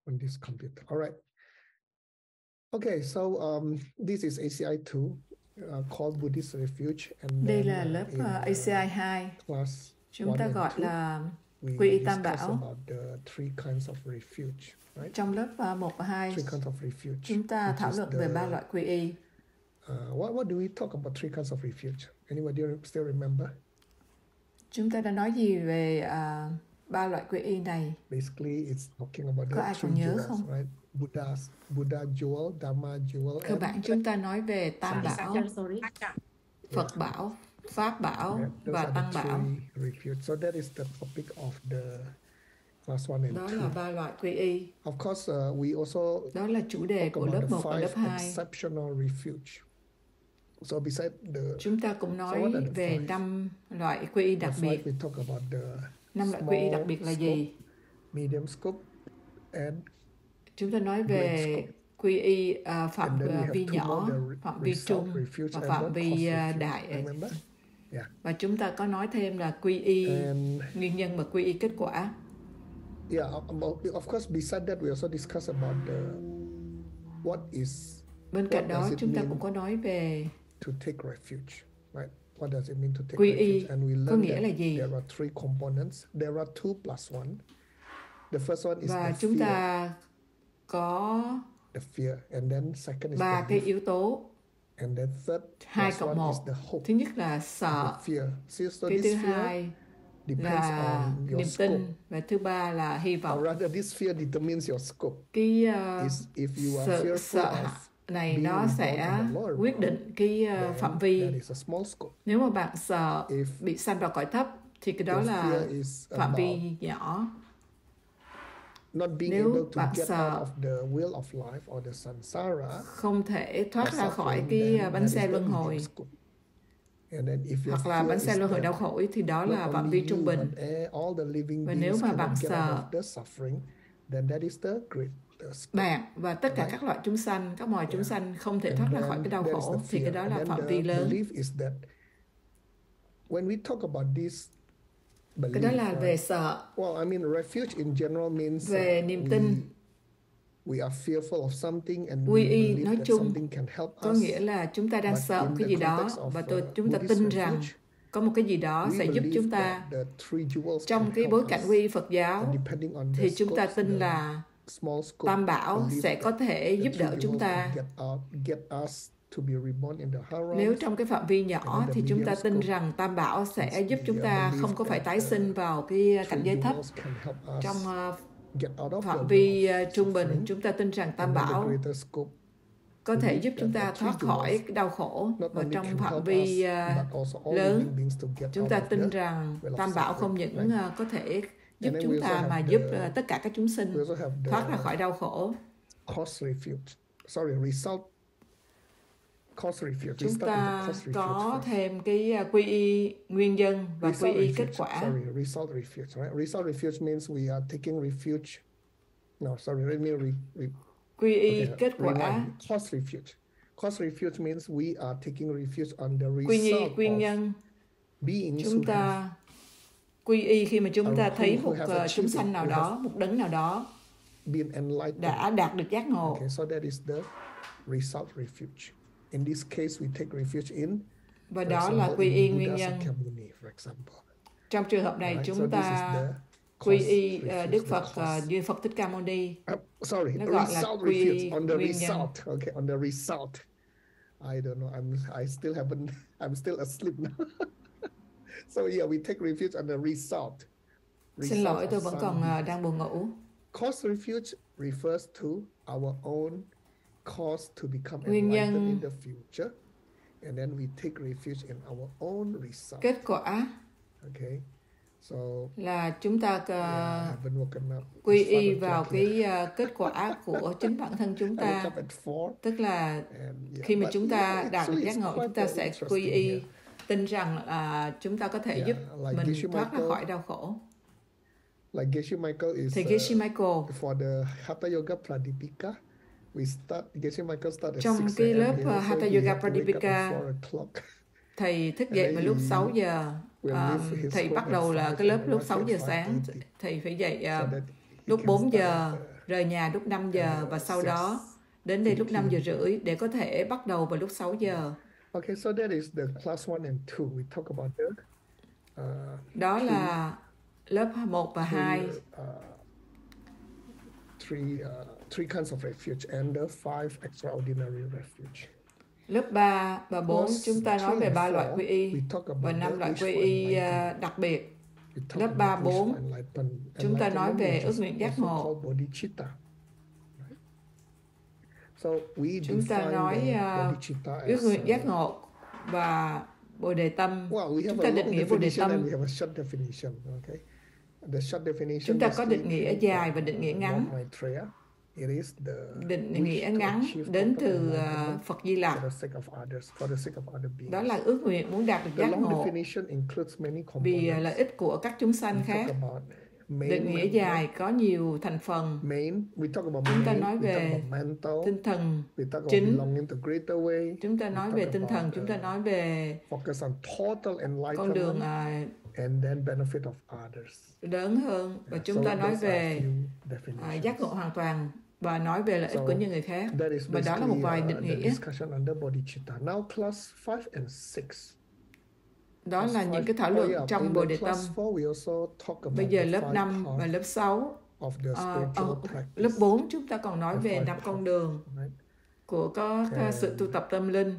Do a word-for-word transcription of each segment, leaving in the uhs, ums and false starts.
on this computer. All right. Okay, so um, this is A C I two, uh, called Buddhist Refuge, and Đây then là lớp uh, in uh, A C I hai. uh, class Chúng one ta and gọi two, là we quy y tam discuss bảo. about the three kinds of refuge, right? Trong lớp uh, một và hai, Three kinds of refuge. chúng ta which thảo is luận the, về ba loại quy y. Uh, what what do we talk about three kinds of refuge? Anybody still remember? Chúng ta đã nói gì về uh, ba loại quy y này? Basically, it's talking about Có the ai three còn nhớ jewels, không? right? Buddha, Buddha jewel, Dharma jewel, Cơ bản chúng ta nói về tam bảo, Phật bảo, Pháp bảo yeah, those và are Tăng the bảo. three refuge. So that is the topic of the class one and Đó two. là ba loại quy y. Of course, uh, we also Đó là chủ đề talk của about lớp the một và lớp five hai. exceptional refuge. So beside the Chúng ta cũng so nói what are the về five? năm loại quy y The đặc five biệt. we talk about the Năm loại quy y đặc small biệt là scope, gì? medium scope, and Chúng ta nói great về scope. quy y uh, phạm And then we uh, have vi two nhỏ, more, the phạm vi result trung refuge và and phạm the vi cause uh, refuge. đại. Remember? Yeah. Và chúng ta có nói thêm là quy y And nguyên nhân và quy y kết quả. yeah, about, of course, beside that, we also discuss about the what is Bên cạnh what đó does it chúng ta mean cũng có nói về to take refuge, right? What does it mean to take quy refuge? y And we có learned nghĩa that là gì? there are three components. There are two plus one. The first one is Và the chúng fear, ta có the fear, and then second is ba the cái belief, yếu tố. and then third Hai plus cộng one is một. the hope. Thứ nhất là sợ. The fear. See, so Cái this thứ fear hai depends là on your niềm scope. tin. Và thứ ba là hy Or vọng. rather, this fear determines your scope. Cái uh, Is if you are sự fearful sợ of này being nó reborn sẽ in the lower quyết world, định cái uh, then phạm vi. that is a small scope. Nếu mà bạn sợ If bị sanh vào cõi thấp thì cái đó your là fear is phạm vi about nhỏ. not being Nếu able to bạn get sợ out of the wheel of life or the samsara, không thể thoát or ra khỏi suffering, cái then uh, bánh that xe is the luân medium hồi scope. And then if your hoặc là fear bánh xe is luân hồi that đau khổ thì đó là not phạm only vi trung you bình. but all the living Và nếu beings mà cannot bạn get out sợ of the suffering, then that is the great the scope. bạn và tất cả Right. các loại chúng sanh, các loài chúng Yeah. sanh không thể And thoát ra then khỏi cái đau there is khổ the thì cái fear. đó And là then phạm the vi lớn. belief is that when we talk about this Cái belief, đó là về right? sợ, Well, I mean, refuge in general means về uh, niềm we, tin. we are fearful of something and Quy we y believe nói that chung something can help có us. nghĩa là chúng ta đang But sợ in một the cái gì đó context of, và tôi uh, chúng ta Buddhist tin rằng refuge, có một cái gì đó we sẽ giúp believe chúng ta. that the three jewels Trong can cái help bối cảnh us. quy y Phật giáo And depending on the thì chúng ta scopes, tin the là small scope Tam Bảo believe sẽ có that thể the giúp three đỡ chúng jewels ta. can get out, get us to be reborn in the Nếu harams. trong cái phạm vi And nhỏ then the thì chúng ta medium tin scope rằng Tam Bảo sẽ is giúp the, chúng uh, ta belief không có phải that, tái uh, sinh vào cái cảnh three giới thấp. jewels can help us Trong uh, get out of the phạm world vi of uh, trung bình, suffering. chúng ta tin rằng Tam And then the Bảo greater scope có thể believe giúp chúng that ta the three thoát khỏi jewels cái đau khổ. not Và only trong can phạm help us, vi uh, but also all lớn, living beings to get chúng out ta of tin the rằng well of Tam Bảo suffering, không những right? uh, có thể giúp And then we chúng also ta have mà the- giúp uh, tất cả các chúng sinh We also have thoát ra the khỏi đau khổ. cause refuge. Sorry, result. Cause refuge. We Chúng start with the ta cause refuge có first. thêm cái uh, quy y nguyên nhân và quy Result y kết refuge. quả. Sorry, result refuge. Right. Result refuge means we are taking refuge. No, sorry. Let me re. re Quy y okay, kết quả. rewind. Cause refuge. Cause refuge means we are taking refuge on the Quy y result nguyên of nhân. beings Chúng who have ta quy y khi mà chúng ta who- thấy who một have uh, achieved chúng it, sanh nào who đó, một đấng nào đó been enlightened. đã đạt được giác ngộ. Okay, so that is the result refuge. In this case, we take refuge in, Và for đó là example, quy y in nguyên Buddha nhân. Sakyamuni, for example. Trong trường hợp này Right, so chúng this is ta the quy cause y uh, refuge, Đức the Phật cause. uh, như Phật Thích Ca Mâu Ni. Uh, sorry, Nó gọi là result quy refuge on the nguyên nhân. result. Okay, on the result. I don't know. I'm. I still haven't. I'm still asleep now. So yeah, we take refuge on the result. Xin Result lỗi, of tôi vẫn some còn uh, beings. đang buồn ngủ. Cause refuge refers to our own cause to become Nguyên enlightened nhân- in the future, and then we take refuge in our own result. Kết quả Okay, so là chúng ta yeah, I uh, haven't woken up. quy It's y five vào o'clock here. cái uh, kết quả của chính bản thân chúng I woke ta. up at four, Tức là and yeah, khi mà but chúng yeah, ta đạt được actually giác it's ngộ, quite chúng ta uh, sẽ interesting quy y here. tin rằng uh, chúng ta có thể Yeah, giúp like mình Geshe thoát ra Michael- khỏi đau khổ. Like Geshe Michael is Thầy uh, Geshe Michael for the Hatha Yoga Pradipika. We start Geshe Michael start at Trong six cái a m lớp, you know, uh, so Hatha he Yoga had to wake up at Pradipika, four o'clock. thầy thức And dậy then vào lúc he sáu giờ. will Um, leave his thầy home bắt at đầu là five cái lớp and lúc arrive sáu at giờ five sáng. thirty. Thầy phải dậy So uh, that he lúc can bốn start giờ uh, rời nhà lúc năm giờ và sau đó đến đây lúc năm giờ rưỡi để có thể bắt đầu vào lúc sáu giờ. Okay, so that is the class one and two. We talk about the, uh, Đó là lớp một và hai. Uh, three, uh, three kinds of refuge and the five extraordinary refuge. Lớp ba và bốn chúng ta nói về ba loại quy y và năm loại quy y uh, đặc biệt. Lớp ba, bốn chúng ta nói về ước nguyện giác ngộ. Chúng ta nói uh, ước nguyện giác ngộ và Bồ Đề Tâm. Chúng ta định nghĩa Bồ Đề Tâm. Chúng ta có định nghĩa dài và định nghĩa ngắn. Định nghĩa ngắn đến từ uh, Phật Di Lặc. Đó là ước nguyện muốn đạt được giác ngộ vì uh, lợi ích của các chúng sanh khác. Định nghĩa dài có nhiều thành phần. Chúng ta nói về tinh thần chính. Chúng ta nói về tinh thần. Chúng ta nói về con đường uh, lớn hơn. Và chúng ta nói về uh, giác ngộ hoàn toàn và nói về lợi ích của những người khác. Và đó là một vài định nghĩa. Đó là những cái thảo luận trong Bồ Đề Tâm. Bây giờ lớp năm và lớp sáu. Uh, uh, lớp bốn chúng ta còn nói về năm con đường của có sự tu tập tâm linh.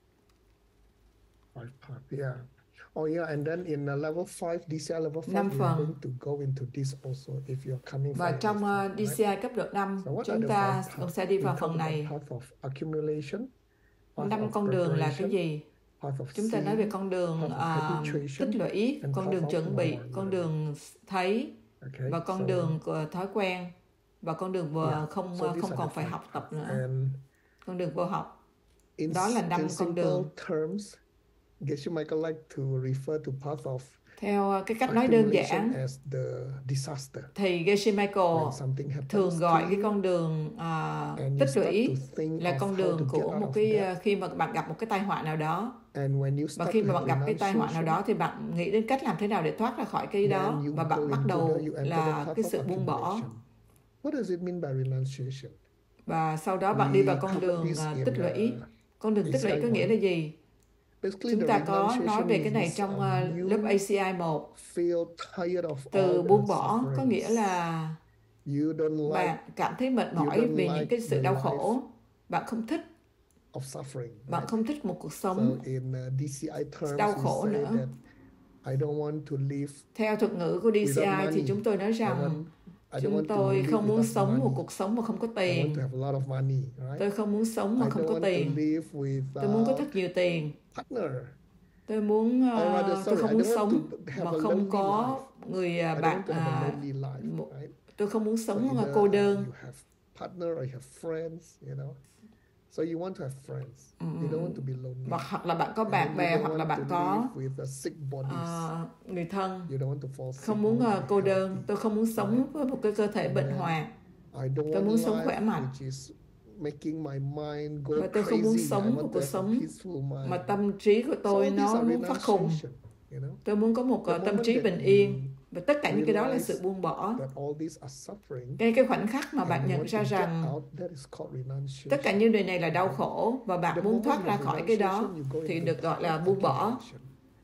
Oh yeah, and then in uh, level five, D C I level five, năm we're phần. going to go into this also if you're coming Và from trong level uh, five, D C I right? cấp độ năm, So what chúng are the ta five cũng paths? sẽ đi We vào talk phần about này. path of accumulation, path Năm of con đường là cái preparation, gì? path of Chúng ta nói về seeing, con đường path of uh, habituation, tích lũy, and con path đường of chuẩn bị, knowledge. con đường thấy Okay, và con so, đường của thói quen và con đường vừa yeah, không so uh, these không are còn the phải five học tập paths. nữa. And Con đường vô học. in, Đó là năm in con simple đường. terms, Geshe Michael like to refer to path of Theo cái cách nói đơn accumulation giản as the disaster. thì Geshe Michael When something happens thường to gọi cái you, con đường uh, and you tích start lũy to think là of con how đường to get của out một of cái that. uh, khi mà bạn gặp một cái tai họa nào đó. And when you Và start khi to mà have bạn gặp cái tai họa nào renunciation, đó thì bạn nghĩ đến cách làm thế nào để thoát ra khỏi cái đó then you và go bạn bắt into đầu the, you enter the là path cái of sự buông bỏ. accumulation. What does it mean by renunciation? Và sau đó bạn đi vào We con cover đường this uh, in tích lũy. uh, Con đường tích lũy có nghĩa là gì? basically Chúng the ta có nói renunciation về cái này means trong um, uh, you lớp A C I một. feel tired of Từ all the buông bỏ có sufferings. nghĩa là You don't like bạn cảm thấy mệt you mỏi don't vì like những cái sự the đau life khổ. Bạn không thích, of suffering. bạn Right? không thích một cuộc So sống in uh, D C I terms, đau we khổ say nữa. that I don't want to live Theo thuật ngữ của D C without I money. thì chúng tôi nói I rằng want, I don't chúng want to tôi live không muốn without sống một money. cuộc sống mà không có I want tiền. to have a lot of money, right? Tôi không muốn sống mà I không don't có want tiền. to live Tôi muốn có without thật nhiều tiền. partner. Tôi muốn I rather, uh, sorry, tôi không I muốn don't want sống to have mà a không lonely có life. người I uh, don't bạn. want to have a Uh, lonely life, một- right? tôi không muốn So sống uh, either, cô uh, đơn. you have partner or you have friends, you know. So you want to have friends. Ừm, You don't want to be lonely. Và hoặc là bạn có And bạn then bè you don't hoặc là want bạn to có live with a sick bodies. uh, người thân. You don't want to fall sick. Không You muốn want to uh, be cô đơn. healthy. Tôi không muốn sống với một cái cơ thể And bệnh then hoạn. I don't Tôi want muốn sống khỏe life mạnh. which is making my mind go Và tôi không muốn crazy. I sống một want cuộc to have a sống peaceful mind. mà tâm trí của So tôi all these nó are muốn phát khùng. renunciation, you know. Tôi muốn có một The uh, tâm moment trí that bình you yên. Và tất cả những cái đó là realize sự buông bỏ. that all these are suffering, Ngay cái khoảnh khắc mà and bạn you nhận want ra to get rằng out, that is called renunciation. tất cả những điều này là đau khổ và The bạn muốn moment thoát you ra have khỏi cái đó renunciation, you go thì into được gọi là path buông bỏ. accumulation.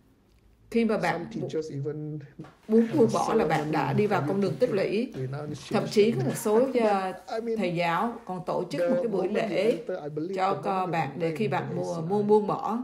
Khi mà Some bạn teachers even muốn have buông a bỏ là bạn đã ceremony đi for vào you con to đường tích take lũy. renunciation. Thậm chí có một số uh, I mean, thầy giáo còn tổ chức the một cái buổi moment you lễ enter, I believe cho the moment co- you bạn để enter khi into bạn the mua A C I, mua buông bỏ.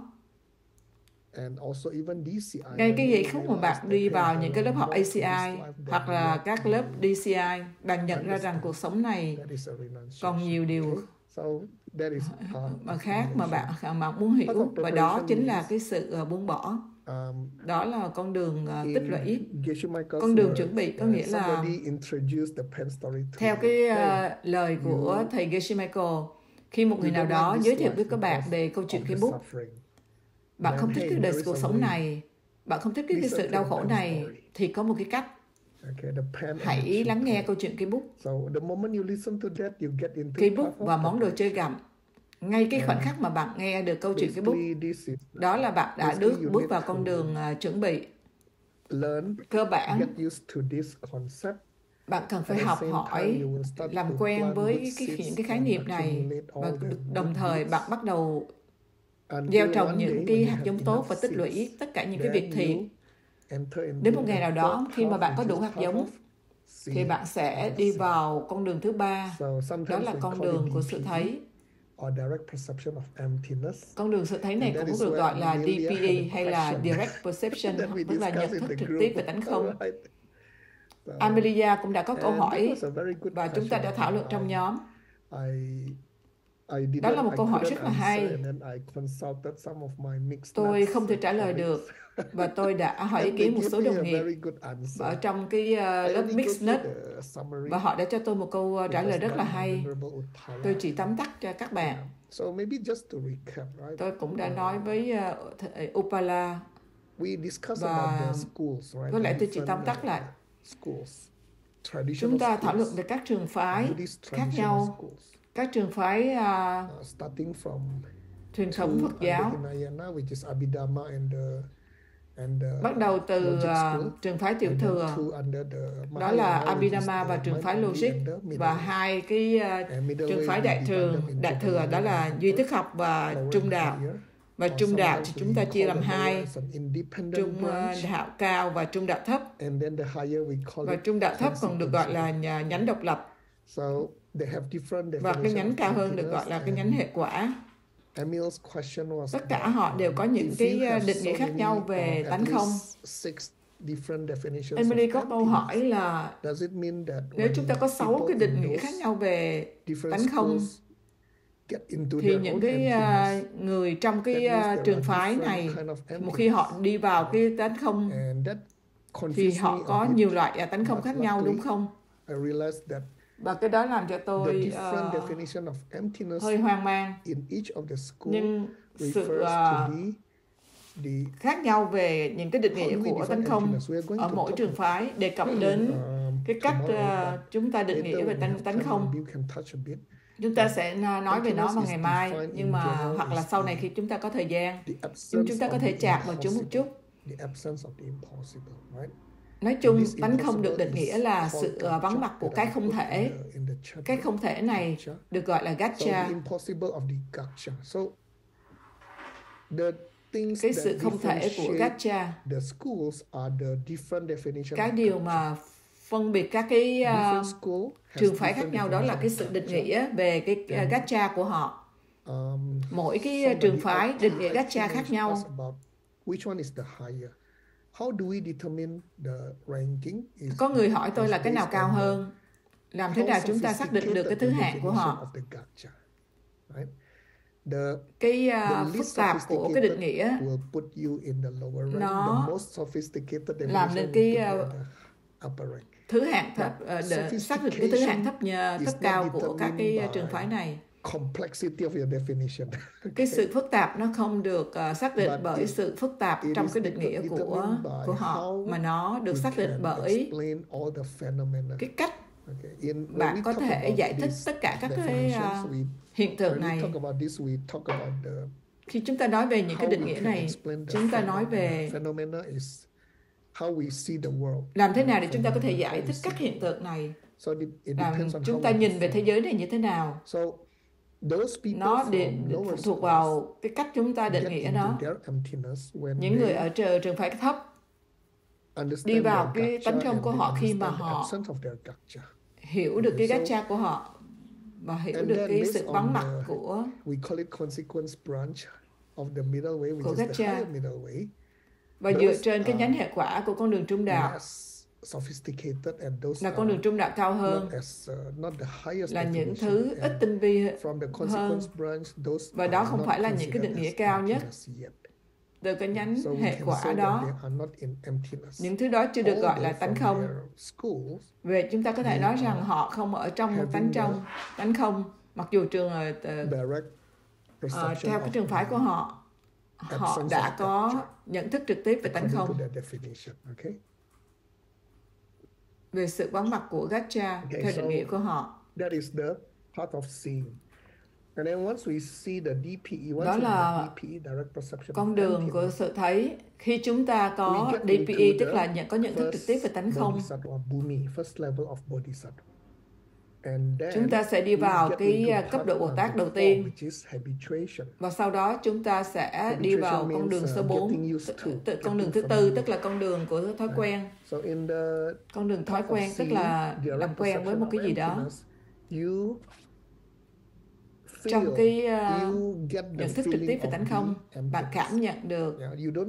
and also even D C I, Ngay when cái you giây phút mà realize bạn that, đi hey, vào there những cái lớp are học more A to C this I life hoặc than là what các you lớp D C I, bạn nhận ra rằng understand. cuộc sống này That is a renunciation. còn nhiều điều Okay? So that is path mà of khác mà bạn accumulation. mà muốn Path hiểu, of và đó preparation chính là means, cái sự uh, buông bỏ. um, Đó là con đường uh, tích in lũy. Geshe Michael's Con đường words, chuẩn bị có uh, nghĩa là somebody introduced the pen story to theo you. cái Hey, uh, lời của you- thầy Geshe Michael, khi một người you nào don't đó like giới this thiệu life với các bạn because về câu chuyện of cây the bút, suffering. bạn Then, không thích hey, cái đời there is cuộc a sống way. này, bạn không thích cái, cái Listen sự to đau the khổ pen này, story. thì có một cái cách. Okay, the pen and the Hãy lắng nghe keypad. câu chuyện cây bút, So the moment you listen to that, you get into cây path bút of và món đồ chơi preparation. gặm. Ngay cái khoảnh And khắc mà bạn nghe được câu chuyện cây bút, basically, this is đó là bạn đã basically bước you bước need vào to con đường uh, chuẩn bị learn, cơ bản. get used to this concept, bạn cần phải học hỏi, làm quen với cái, những cái khái niệm này, và đồng thời bạn bắt đầu gieo trồng những cái hạt giống tốt và tích lũy tất cả những cái việc thiện. Đến một ngày nào đó, khi mà bạn có đủ hạt giống, thì bạn sẽ đi vào con đường thứ ba, đó là con đường của sự thấy. Con đường sự thấy này cũng được gọi là đê pê đê hay là Direct Perception, tức là nhận thức trực tiếp về tánh không. Amelia cũng đã có câu hỏi và chúng ta đã thảo luận trong nhóm. Đó là một câu hỏi rất là hay. Tôi không thể trả lời được và tôi đã hỏi ý kiến một số đồng nghiệp ở trong cái uh, lớp Mixed Nut và họ đã cho tôi một câu trả lời rất là hay. Tôi chỉ tóm tắt cho các bạn. Tôi cũng đã nói với uh, Upala và có lẽ tôi chỉ tóm tắt lại. Chúng ta thảo luận về các trường phái khác nhau, các trường phái uh, truyền thống Phật giáo. Bắt đầu từ uh, trường phái Tiểu Thừa, đó là Abhidhamma và trường phái Logic, và hai cái uh, trường phái Đại Thừa, Đại Thừa đó là duy thức học và trung đạo. Và trung đạo thì chúng ta chia làm hai, trung đạo cao và trung đạo thấp. Và trung đạo thấp còn được gọi là nhánh độc lập. Và cái nhánh cao hơn được gọi là cái nhánh hệ quả. Tất cả họ đều có những cái định nghĩa khác nhau về tánh không. Emily có câu hỏi là nếu chúng ta có sáu cái định nghĩa khác nhau về tánh không, thì những cái uh, người trong cái uh, trường phái này, một khi họ đi vào cái tánh không, thì họ có nhiều loại tánh không khác nhau, đúng không? Và cái đó làm cho tôi uh, hơi hoang mang. Nhưng sự uh, khác nhau về những cái định nghĩa của tánh không ở mỗi trường phái đề cập đến cái cách uh, chúng ta định nghĩa về tánh, tánh không. Chúng ta sẽ nói về nó vào ngày mai, nhưng mà hoặc là sau này khi chúng ta có thời gian, chúng chúng ta có thể chạm vào chúng một chút. Nói chung, tánh không được định nghĩa là sự vắng mặt của cái không thể. Cái không thể này được gọi là Gacha. Cái sự không thể của Gacha, cái điều mà phân biệt các cái uh, trường phái khác nhau, đó là cái sự định nghĩa về cái uh, Gacha của họ. Mỗi cái uh, trường phái định nghĩa Gacha khác nhau. Có người hỏi tôi là cái nào cao hơn? Làm thế nào chúng ta xác định được cái thứ hạng của họ? Cái uh, phức tạp của cái định nghĩa nó làm nên cái uh, thứ hạng thấp, uh, xác định cái thứ hạng thấp nhờ thấp cao của các cái trường phái này. Cái sự phức tạp nó không được uh, xác định bởi sự phức tạp trong cái định nghĩa của của họ, mà nó được xác định bởi cái cách bạn có thể giải thích tất cả các cái uh, hiện tượng này. Khi chúng ta nói về những cái định nghĩa này, chúng ta nói về làm thế nào để chúng ta có thể giải thích các hiện tượng này, làm chúng ta nhìn về thế giới này như thế nào. Nó để, phụ thuộc vào cái cách chúng ta định nghĩa nó. Những người ở trường, trường phái thấp đi vào cái tánh không của họ khi mà họ hiểu được cái Gacha của họ và hiểu được cái sự vắng mặt của của Gacha, và dựa trên cái nhánh hệ quả của con đường trung đạo là con đường trung đạo cao hơn, là những thứ ít tinh vi hơn, và đó không phải là những cái định nghĩa cao nhất từ cái nhánh hệ quả đó. Những thứ đó chưa được gọi là tánh không. Về chúng ta có thể nói rằng họ không ở trong một tánh trong, tánh không, mặc dù trường uh, uh, theo cái trường phái của họ, họ đã có nhận thức trực tiếp về tánh không, về sự vắng mặt của Gacha theo định nghĩa của họ. And then once we see the D P E, once đó là D P E, direct perception con đường của sự thấy. Khi chúng ta có D P E, tức là nhận có nhận thức trực tiếp về tánh không, first level of bodhisattva. Chúng ta sẽ đi vào cái cấp độ Bồ Tát đầu tiên, và sau đó chúng ta sẽ đi vào con đường số bốn, con đường thứ tư, tức là con đường của thói quen. Con đường thói quen tức là làm quen với một cái gì đó. Trong cái uh, nhận thức trực tiếp về tánh không, bạn cảm nhận được,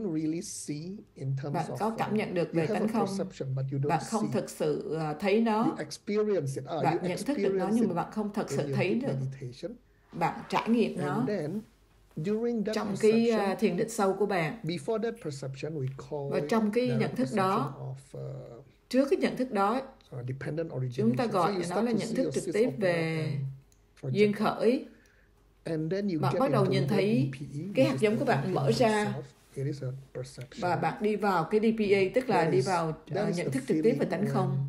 bạn có cảm nhận được về tánh không, bạn không thực sự uh, thấy nó, bạn nhận thức được nó nhưng mà bạn không thực sự thấy được, bạn trải nghiệm nó. Trong cái uh, thiền định sâu của bạn, và trong cái nhận thức đó, trước cái nhận thức đó, chúng ta gọi nó là nhận thức trực tiếp về duyên khởi. Bạn bắt đầu nhìn thấy cái hạt giống của bạn mở ra, và bạn đi vào cái D P A, tức là đi vào uh, nhận thức trực tiếp về tánh không.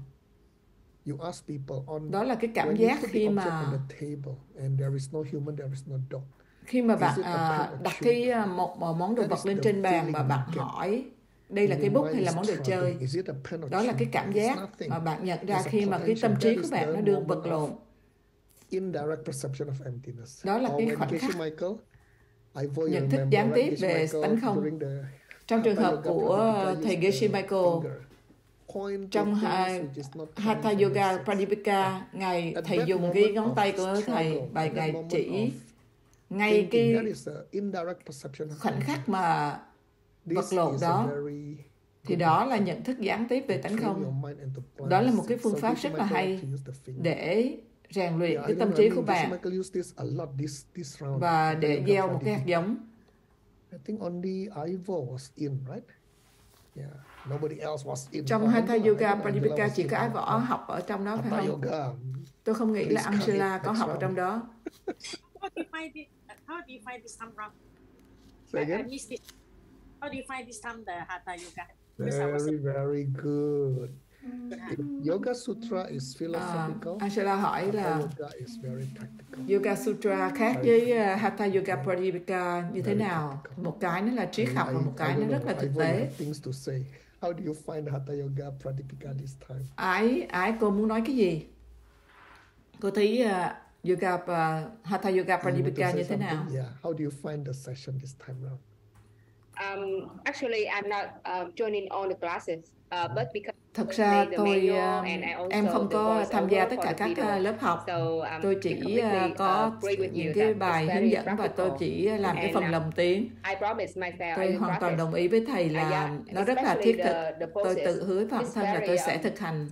Đó là cái cảm giác khi mà khi mà bạn uh, đặt cái uh, một, một món đồ vật lên trên bàn và bạn hỏi đây là cái bút hay là món đồ chơi. Đó là cái cảm giác mà bạn nhận ra khi mà cái tâm trí của bạn nó đương vật lộn. Indirect perception of emptiness. Đó là cái khoảnh khắc nhận thức gián tiếp về tánh không. Trong trường hợp của thầy Geshe Michael, trong Hatha Yoga Pradipika, ngài thầy dùng cái ngón tay của thầy và ngài chỉ ngay cái khoảnh khắc mà vật lộn đó, thì đó là nhận thức gián tiếp về tánh không. Đó là một cái phương pháp rất là hay để rèn luyện cái tâm trí của bạn và để gieo một cái hạt giống. Trong Hatha Yoga Pradipika chỉ có Ái Võ học ở trong đó phải không? Tôi không nghĩ là Angela có học ở trong đó. How do you find it? How do you find this time round? I missed it. How do you find this time the Hatha Yoga? Very, very good. Yoga Sutra is philosophical. À, Angela hỏi là Yoga is very practical. Yoga Sutra khác với uh, Hatha Yoga Pradipika như thế nào? Một cái nó là triết học và một cái nó rất là thực tế. How do you find Hatha Yoga Pradipika this time? Ái, ái cô muốn nói cái gì? Cô thấy uh, yoga, uh, Hatha Yoga Pradipika như thế nào? Yeah. How do you find the session this time round? Um, actually, I'm not uh, joining all the classes, uh, but because Thực ra tôi uh, em không có tham gia tất cả các uh, lớp học. Tôi chỉ uh, có những cái bài hướng dẫn và tôi chỉ làm cái phần lồng tiếng. Tôi hoàn toàn đồng ý với thầy là nó rất là thiết thực. Tôi tự hứa với bản thân là tôi sẽ thực hành.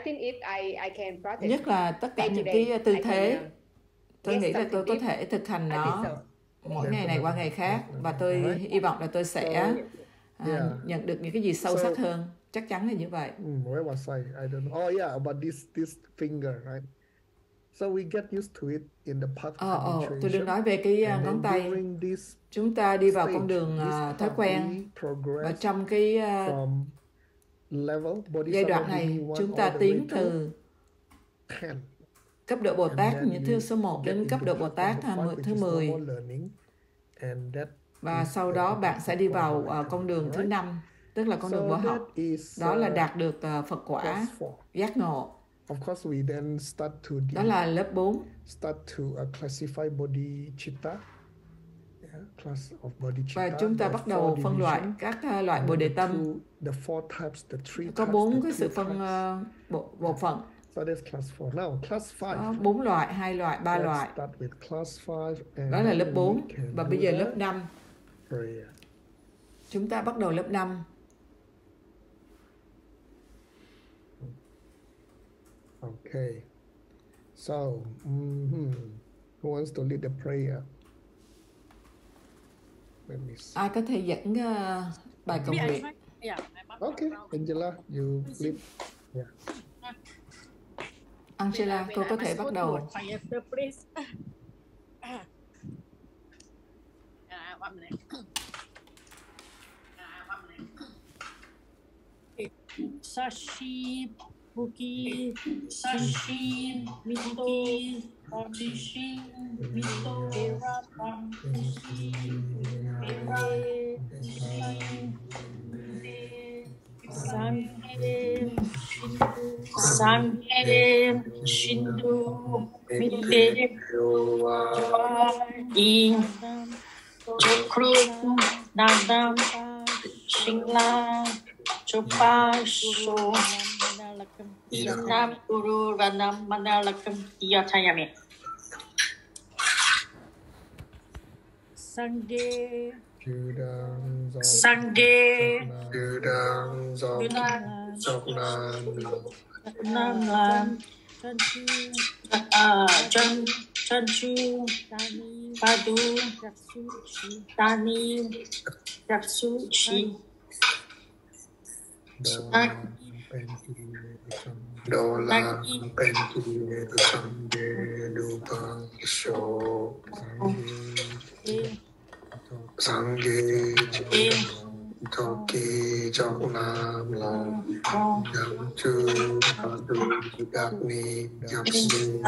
Nhất là tất cả những cái tư thế. Tôi nghĩ là tôi có thể thực hành nó mỗi ngày này qua ngày khác, và tôi hy vọng là tôi sẽ uh, nhận được những cái gì sâu sắc hơn. Chắc chắn là như vậy. Mm, where was I? I don't know. Oh yeah, about this this finger, right? So we get used to it in the path of oh, habituation. Oh, tôi đừng nói về cái uh, ngón tay. Chúng ta đi vào con đường uh, thói quen, và trong cái uh, level, giai đoạn này chúng ta tiến từ cấp độ Bồ Tát những thứ số một đến cấp độ Bồ Tát thứ mười, và sau đó bạn sẽ đi vào uh, con đường thứ năm, tức là con đường võ học. Đó là đạt được uh, Phật quả, giác ngộ. Đó là lớp bốn. Và chúng ta bắt đầu phân loại các uh, loại bồ đề tâm. Có bốn cái sự phân uh, bộ, bộ phận. Có bốn loại, hai loại, ba loại. Đó là lớp bốn. Và bây giờ lớp năm. Chúng ta bắt đầu lớp năm. Okay. So, mm-hmm. Who wants to lead the prayer? Let me see. Ai có thể dẫn uh, bài cầu nguyện? Okay, Angela, you lead. Yeah. Angela, cô có thể bắt đầu. Sashi Buki, Sashin, Mito, Odishin, Mito, Rapam, Sanghe, Sanghe, Shindu, Mite, Joai, Chokru, Nadam, Shingla, Chopasho, Nam Guru Ranam Manalakam Yatayami. Sangye, Sangye, Yunam, Nam Lam, Chan, Chanchu, Padu, Tani, Yaksuchi, Dola Penti Sangye Dupa Sho Sangye Toki Choknam Lam Yam Chu Padu Gakni Yapsi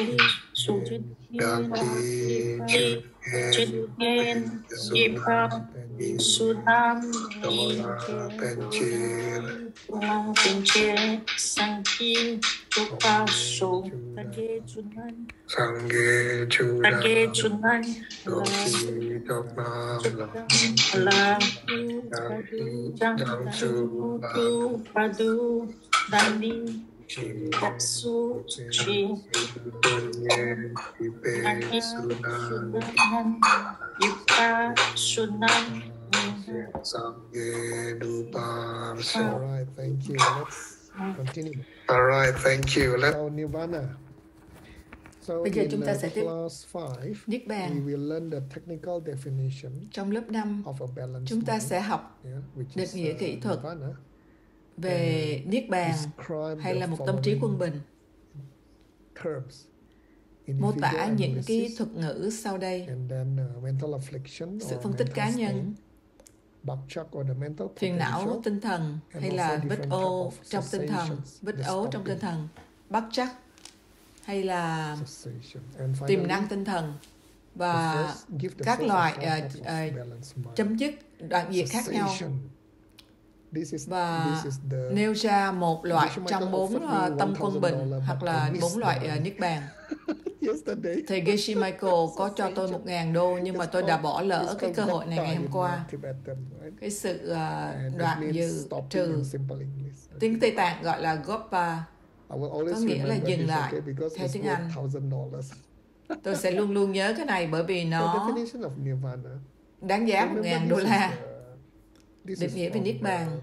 Gaki Chitgen, Yipam, Sudam, Dola Penchir Lang Pinche, Sangki, Chupaso, Tage Chunan, Sangye Chuda Tage Chunan, Toki Choknam Lam, Jangsu, Tu, Padu, Dani, Yaksu, Chi, Naki, Sunan, Yipa, Sunan, All right, thank you. Let's continue. All right, thank you. Let's so Nirvana. So Bây giờ in chúng ta sẽ uh, tiếp class five, Niết we bàn. will learn the technical definition Trong lớp năm, of a balanced chúng ta mind, sẽ học yeah, which định is, nghĩa uh, kỹ thuật Nirvana, về Niết bàn describe hay the là một tâm trí quân following bình, terms. mô tả Individual những cái analysis, thuật ngữ sau đây: and then uh, mental affliction sự or phân tích cá mental nhân, state, bakchak or the mental phiền não potential, tinh thần and hay also là different vết type ô of trong tinh thần, sensations, vết the ố trong tinh stopping thần, bắt chắc hay là sensation. And tiềm finally, năng tinh thần, the và first- give the các first loại example uh, of uh, balanced mind. chấm dứt đoạn diệt khác nhau, Cessation. This is, và this is the nêu ra một loại Geshe trong Michael bốn offered me uh, tâm one quân thousand bình dollars, hoặc but là I missed bốn the loại money. uh, niết bàn. yesterday. Thầy Geshe Michael có cho tôi một ngàn đô, nhưng mà tôi đã bỏ lỡ cái cơ hội này ngày hôm qua. Cái sự uh, đoạn dư trừ, tiếng Tây Tạng gọi là Gopa, có nghĩa là dừng lại theo tiếng Anh. Tôi sẽ luôn luôn nhớ cái này bởi vì nó đáng giá một ngàn đô la. Định nghĩa về Niết bàn.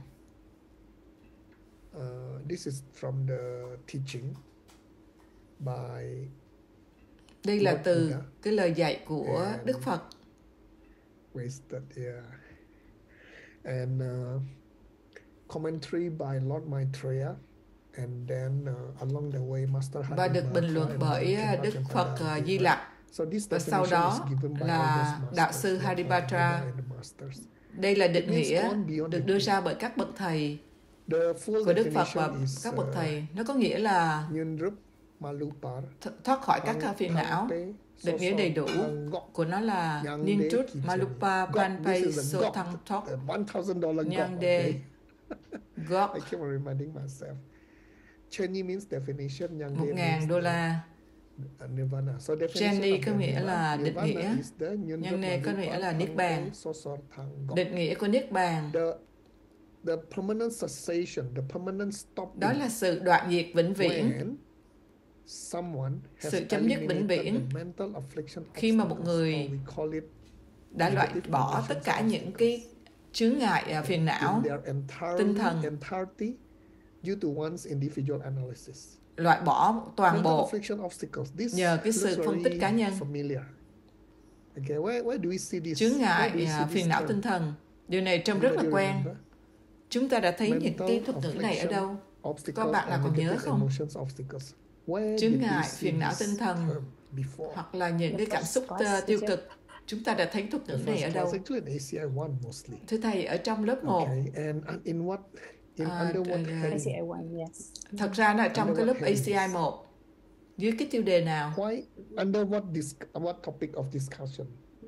Uh, this is from the teaching by Đây là Lord từ Buddha. cái lời dạy của And Đức Phật. wasted, yeah. And uh, commentary by Lord Maitreya, and then uh, along the way Master Và được Hadimatra bình luận and bởi Ajahn Đức Chempa Phật Chempa uh, Di Dadi. Lặc. So this Và sau definition đó is given by là all those Đạo masters, sư Lord Hadipatra. Buddha and the masters. Đây là định It means nghĩa gone beyond được the đưa truth. ra bởi các bậc thầy The full của Đức Phật và definition is các bậc uh, thầy. Nó có nghĩa là Nyunrup Malupar th- thoát khỏi các Thang- phiền não. Thangpe Định nghĩa đầy đủ Sosok Ngok của nó là Nyang Nintrut De Malupa Kichani. Pranpay Gok, this is a So gok, Thang Thok a one thousand dollar Nyang gok, De okay? Gok I keep on reminding myself. Chenyi means definition, Nyang một De ngàn means đô the- la. uh, Nirvana. So definition Jenny of có the nghĩa Nirvana- là định Nirvana nghĩa. is the Nyunrup Nhân đề có nghĩa Malupa là Niết Thangpe bàn. Sosok Thang Ngok. Định nghĩa của Niết bàn The the permanent cessation, the permanent stopping. đó là sự đoạn diệt vĩnh viễn. When someone has Sự chấm dứt vĩnh eliminated viễn. the mental affliction Khi mà một obstacles, người or we call it Đã loại negative bỏ emotions tất cả những obstacles, cái chướng ngại à, phiền não, in their entirely, tinh thần. entirety due to one's individual analysis. loại bỏ toàn Mental bộ affliction obstacles. This nhờ cái sự looks phân tích cá very nhân. familiar. Okay, where, where do we see this? Chướng Where do ngại we à, see this phiền não term? tinh thần. Điều này trông rất là Anybody quen. remember? Chúng ta đã thấy những Mental cái thuật ngữ này ở affliction đâu? obstacles bạn nào and còn nhớ negative không? emotions obstacles. Where Chướng did we ngại, see phiền não this tinh thần, term before? hoặc là những cái cảm xúc uh, tiêu cực. Chúng ta đã thấy thuật The ngữ này first ở class đâu? actually in A C I one mostly. Thưa thầy, ở trong lớp một, Okay, and uh, in what In uh, under what uh, heading? A C I one, yes. Thật ra là trong Under cái what lớp headings? A C I một, dưới cái tiêu đề nào? Why? Under what dis what topic of discussion?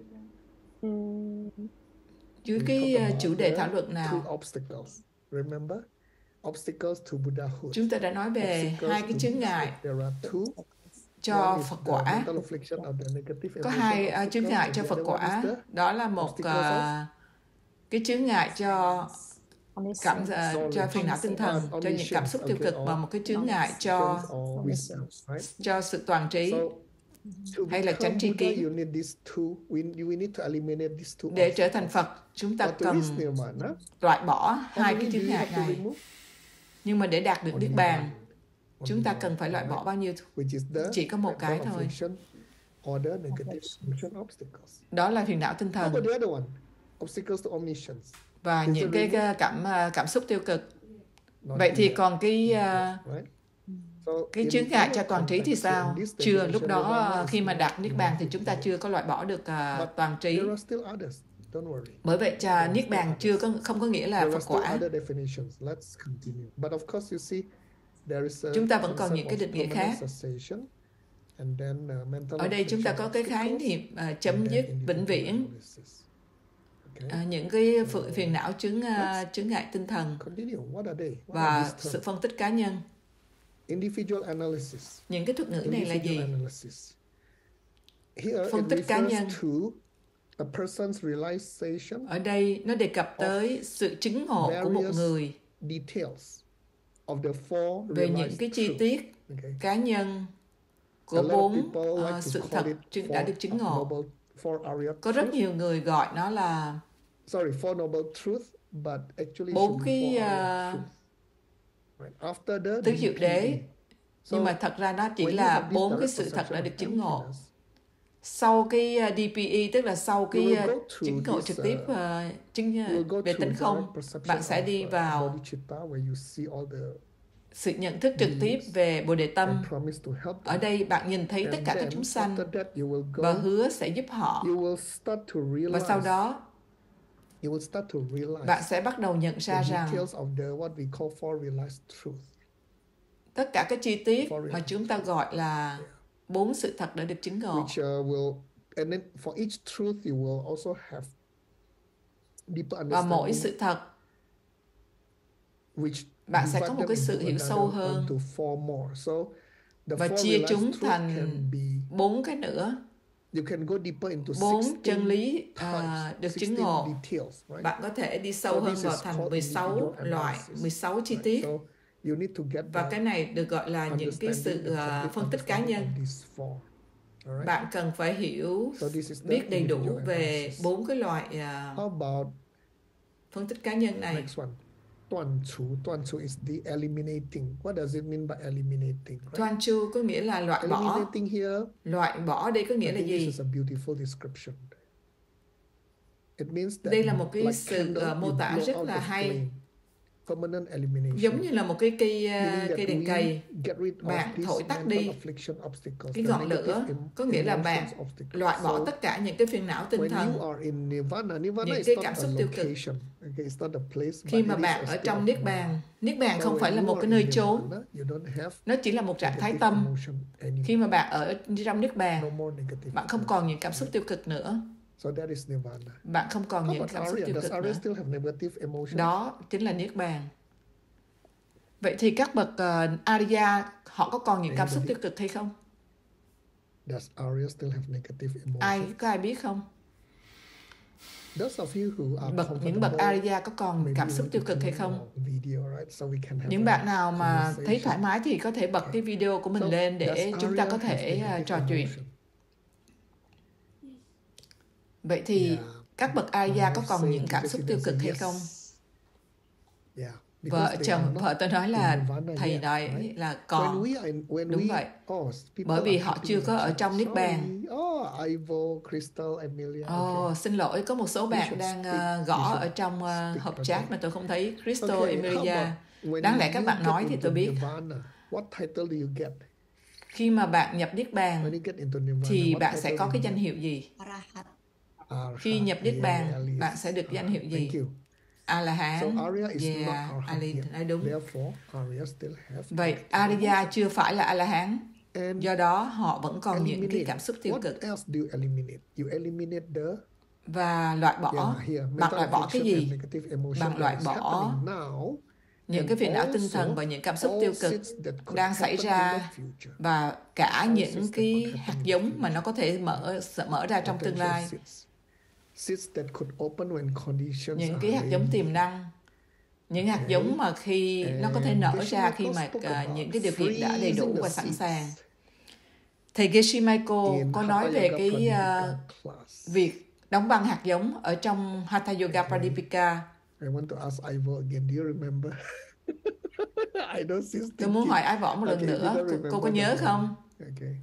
Mm, Dưới We cái talk uh, about chủ đề the thảo luận two nào? obstacles. Remember? Obstacles to Buddhahood. Chúng ta đã nói về Obstacles hai cái to chướng Buddhahood. ngại There are two. cho One is Phật the quả. mental affliction of the negative Có emotion hai uh, obstacles, chướng ngại and cho the Phật other one quả. is the Đó là một obstacles of uh, cái chướng ngại cho cảm omniscience. uh, cho phiền não tinh thần, cho những cảm xúc tiêu cực, và một cái chướng ngại cho or wisdom, right? cho sự toàn trí. So, to hay là become chánh tri Buddha, kiến. you need these two. We, we need to eliminate these two. Để trở thành Phật, chúng ta But to cần reach nirvana, loại bỏ how hai many cái do chướng you ngại have to này. remove? Nhưng mà để đạt được Only niết one. bàn, Only chúng ta one, cần phải loại bỏ alright? bao nhiêu? Which is the Chỉ có một cái mental thôi. affliction or the negative emotion obstacles. Đó là phiền não tinh How thần about the other one? Obstacles to omniscience. và Is it những cái remove? cảm cảm xúc tiêu cực. Not Vậy thì yet. còn cái Not uh, yet, right? So cái in chướng ngại our cho toàn trí thì context, so in sao? this Chưa, lúc definition, đó nirvana khi is mà not đạt niết bàn thì chúng ta inevitable. chưa có loại bỏ được uh, But toàn trí. there are still others. Don't worry. Bởi vậy cha There are niết still bàn chưa others. có không có nghĩa là There Phật are still quả. other definitions. Let's continue. But of course, you see, there is a Chúng ta vẫn còn concept những cái of định nghĩa permanent khác. cessation, and then uh, mental Ở đây chúng ta affliction có cái khái obstacles, niệm uh, and chấm then dứt vĩnh individual viễn analysis. Okay. uh, những cái ph- phiền não chứng uh, chứng ngại tinh thần Continue. What are they? What are và these sự terms? phân tích cá nhân. Individual analysis. Những cái thuật ngữ này là Individual gì? analysis. Here Phân it tích cá nhân. refers to a person's realization, Ở đây nó đề cập tới sự chứng ngộ của một various người details of the four về những realized cái chi truths. tiết Okay. cá nhân A của lot of bốn people like uh, to sự call thật it chứng- four đã được chứng ngộ. noble, four Arya Có rất truths. nhiều người gọi nó là Sorry, four noble truths, but actually it bốn should be cái four Arya uh, truths. Right. After the tứ diệu D P đế, E. So, nhưng mà thật ra nó chỉ when you là have this bốn cái direct sự thật perception đã of được chứng ngộ. emptiness, Sau cái uh, D P E, tức là sau you cái will go uh, through chứng ngộ this, trực tiếp uh, uh, chứng you will go về through tánh không, direct perception bạn sẽ of, đi uh, vào bodhicitta, where you see all the sự nhận thức trực tiếp về Bồ Đề Tâm. and promise to help Ở them. đây bạn nhìn thấy tất And cả các then chúng sanh after that you will và go, hứa sẽ giúp họ. you will start to Và sau realize, đó you will start to realize bạn sẽ bắt đầu nhận the ra rằng details of the what we call four realized truths. tất cả các chi tiết mà chúng ta gọi là Yeah. bốn sự thật đã được chứng ngộ. Which uh, will, and then for each truth you will also have deeper Và mỗi understanding, sự thật which bạn sẽ divide có một them cái sự into hiểu another- sâu hơn into four more. So the và four chia realized chúng truths thành can be, bốn cái nữa, you can go deeper into bốn sixteen chân lý types, à, được chứng sixteen ngộ. details, right? Bạn có thể đi sâu So hơn this vào is thành called mười sáu individual loại, analysis, mười sáu chi right? tiết. So you need to get Và that cái này được gọi là những cái understanding, sự the à, complete phân tích cá nhân. understanding of these four. Alright? Bạn cần phải hiểu, So this is the biết đầy đủ individual về analysis. bốn cái loại à, How about phân tích cá nhân này. next one? Tuan chu. Tuan chu is the eliminating. What does it mean by eliminating? Right? Tuan chu có nghĩa là loại bỏ. Eliminating here, Loại bỏ đây có I nghĩa là think this gì? is a beautiful description. It means that Đây là một cái like sự candle, uh, mô you tả blow rất out là the hay. flame. Permanent elimination. Giống như là một cái cây uh, Meaning that cây đèn we cầy. get rid of Bạn these thổi tắt mental đi affliction obstacles, cái the ngọn negative lửa, em- có nghĩa là emotions bạn obstacles. loại bỏ So tất cả những cái phiền não tinh when thần. you are in nirvana, nirvana Những is cái not cảm a xúc tiêu cực. location. Okay, it's not a place, Khi but mà it is bạn a ở state trong of niết mind. bàn, niết bàn So không when phải là you một are cái in nơi nirvana, chốn, you don't have nó chỉ là một trạng thái negative tâm. emotion anymore. Khi mà bạn ở trong niết No bàn, more negative bạn không emotion. còn những cảm xúc tiêu cực nữa. So that is nirvana. Bạn không còn How những about cảm xúc Arya? tiêu Does cực Arya nữa. still have negative emotions? Đó chính là niết bàn. Vậy thì các bậc uh, Arya họ có còn những cảm xúc tiêu cực hay không? Does Arya still have negative emotions? Ai có ai biết không? Those of you who are Bậc những bậc comfortable, Arya có còn maybe cảm you xúc want tiêu to cực hay turn không? on video, right? So we can have Những a bạn nào mà thấy conversation. thoải mái thì có thể bật cái video của mình So, lên để does chúng ta Arya có have thể negative uh, trò chuyện. emotion? Vậy thì Yeah. các bậc Arya My có wife còn say những cảm because xúc he tiêu does cực say hay yes. không? Yeah. Because Vợ they are chồng, not vợ tôi nói in là nirvana thầy yet, nói right? là When còn. we are in, when Đúng we, vậy. oh, people Bởi vì are họ typing chưa in có the ở chat. trong niết bàn. Sorry. Oh, Ivo, Crystal, Amelia. Ồ, Okay. xin lỗi, có một số bạn should đang speak. uh, gõ You should ở trong uh, speak hộp about chat it. mà tôi không thấy. Crystal, Okay, how Emilia. about when Đáng lẽ các you bạn get nói thì into tôi biết. nirvana, what title do you get? Khi mà bạn nhập niết When bàn you get into nirvana, thì what bạn title sẽ có do cái you danh get? hiệu gì? Arahat. Arhat. Khi nhập niết Yeah, bàn, Alice. bạn sẽ được danh Ah, hiệu gì? Thank you. A-la-hán. So Arya is Yeah, not arhat Alin yet. nói đúng. Therefore, Arya still have Vậy negative Arya emotion. chưa phải là A-la-hán. And Do đó họ vẫn còn những cái eliminate. cảm xúc tiêu What cực. else do you eliminate? You eliminate the Và loại bỏ, yeah, here, bạn loại bỏ cái mental gì? affliction and negative emotion Bạn loại that is bỏ happening now, những and cái phiền não tinh also thần và những cảm xúc all tiêu cực seeds that could đang xảy happen in ra, the future. và cả All những seeds that cái could happen hạt in the giống mà future. nó có thể mở mở ra trong tương lai. Potential seeds. Seeds that could open when conditions Những are cái hạt giống ready. tiềm năng, những hạt Okay. giống mà khi nó có thể And nở Geshe ra khi Michael mà spoke uh, about những cái điều kiện đã đầy đủ freezing the và sẵn seeds sàng. Thầy Geshe Michael in có nói Hatha về Yoga cái Pradipika uh, class. việc đóng băng hạt giống ở trong Hatha Yoga Okay. Pradipika. I want to ask Ivo again. Do you remember? I know she's Tôi muốn thinking. hỏi Ái Võ một lần Okay, you nữa, don't cô, remember cô có the nhớ name. không? Okay.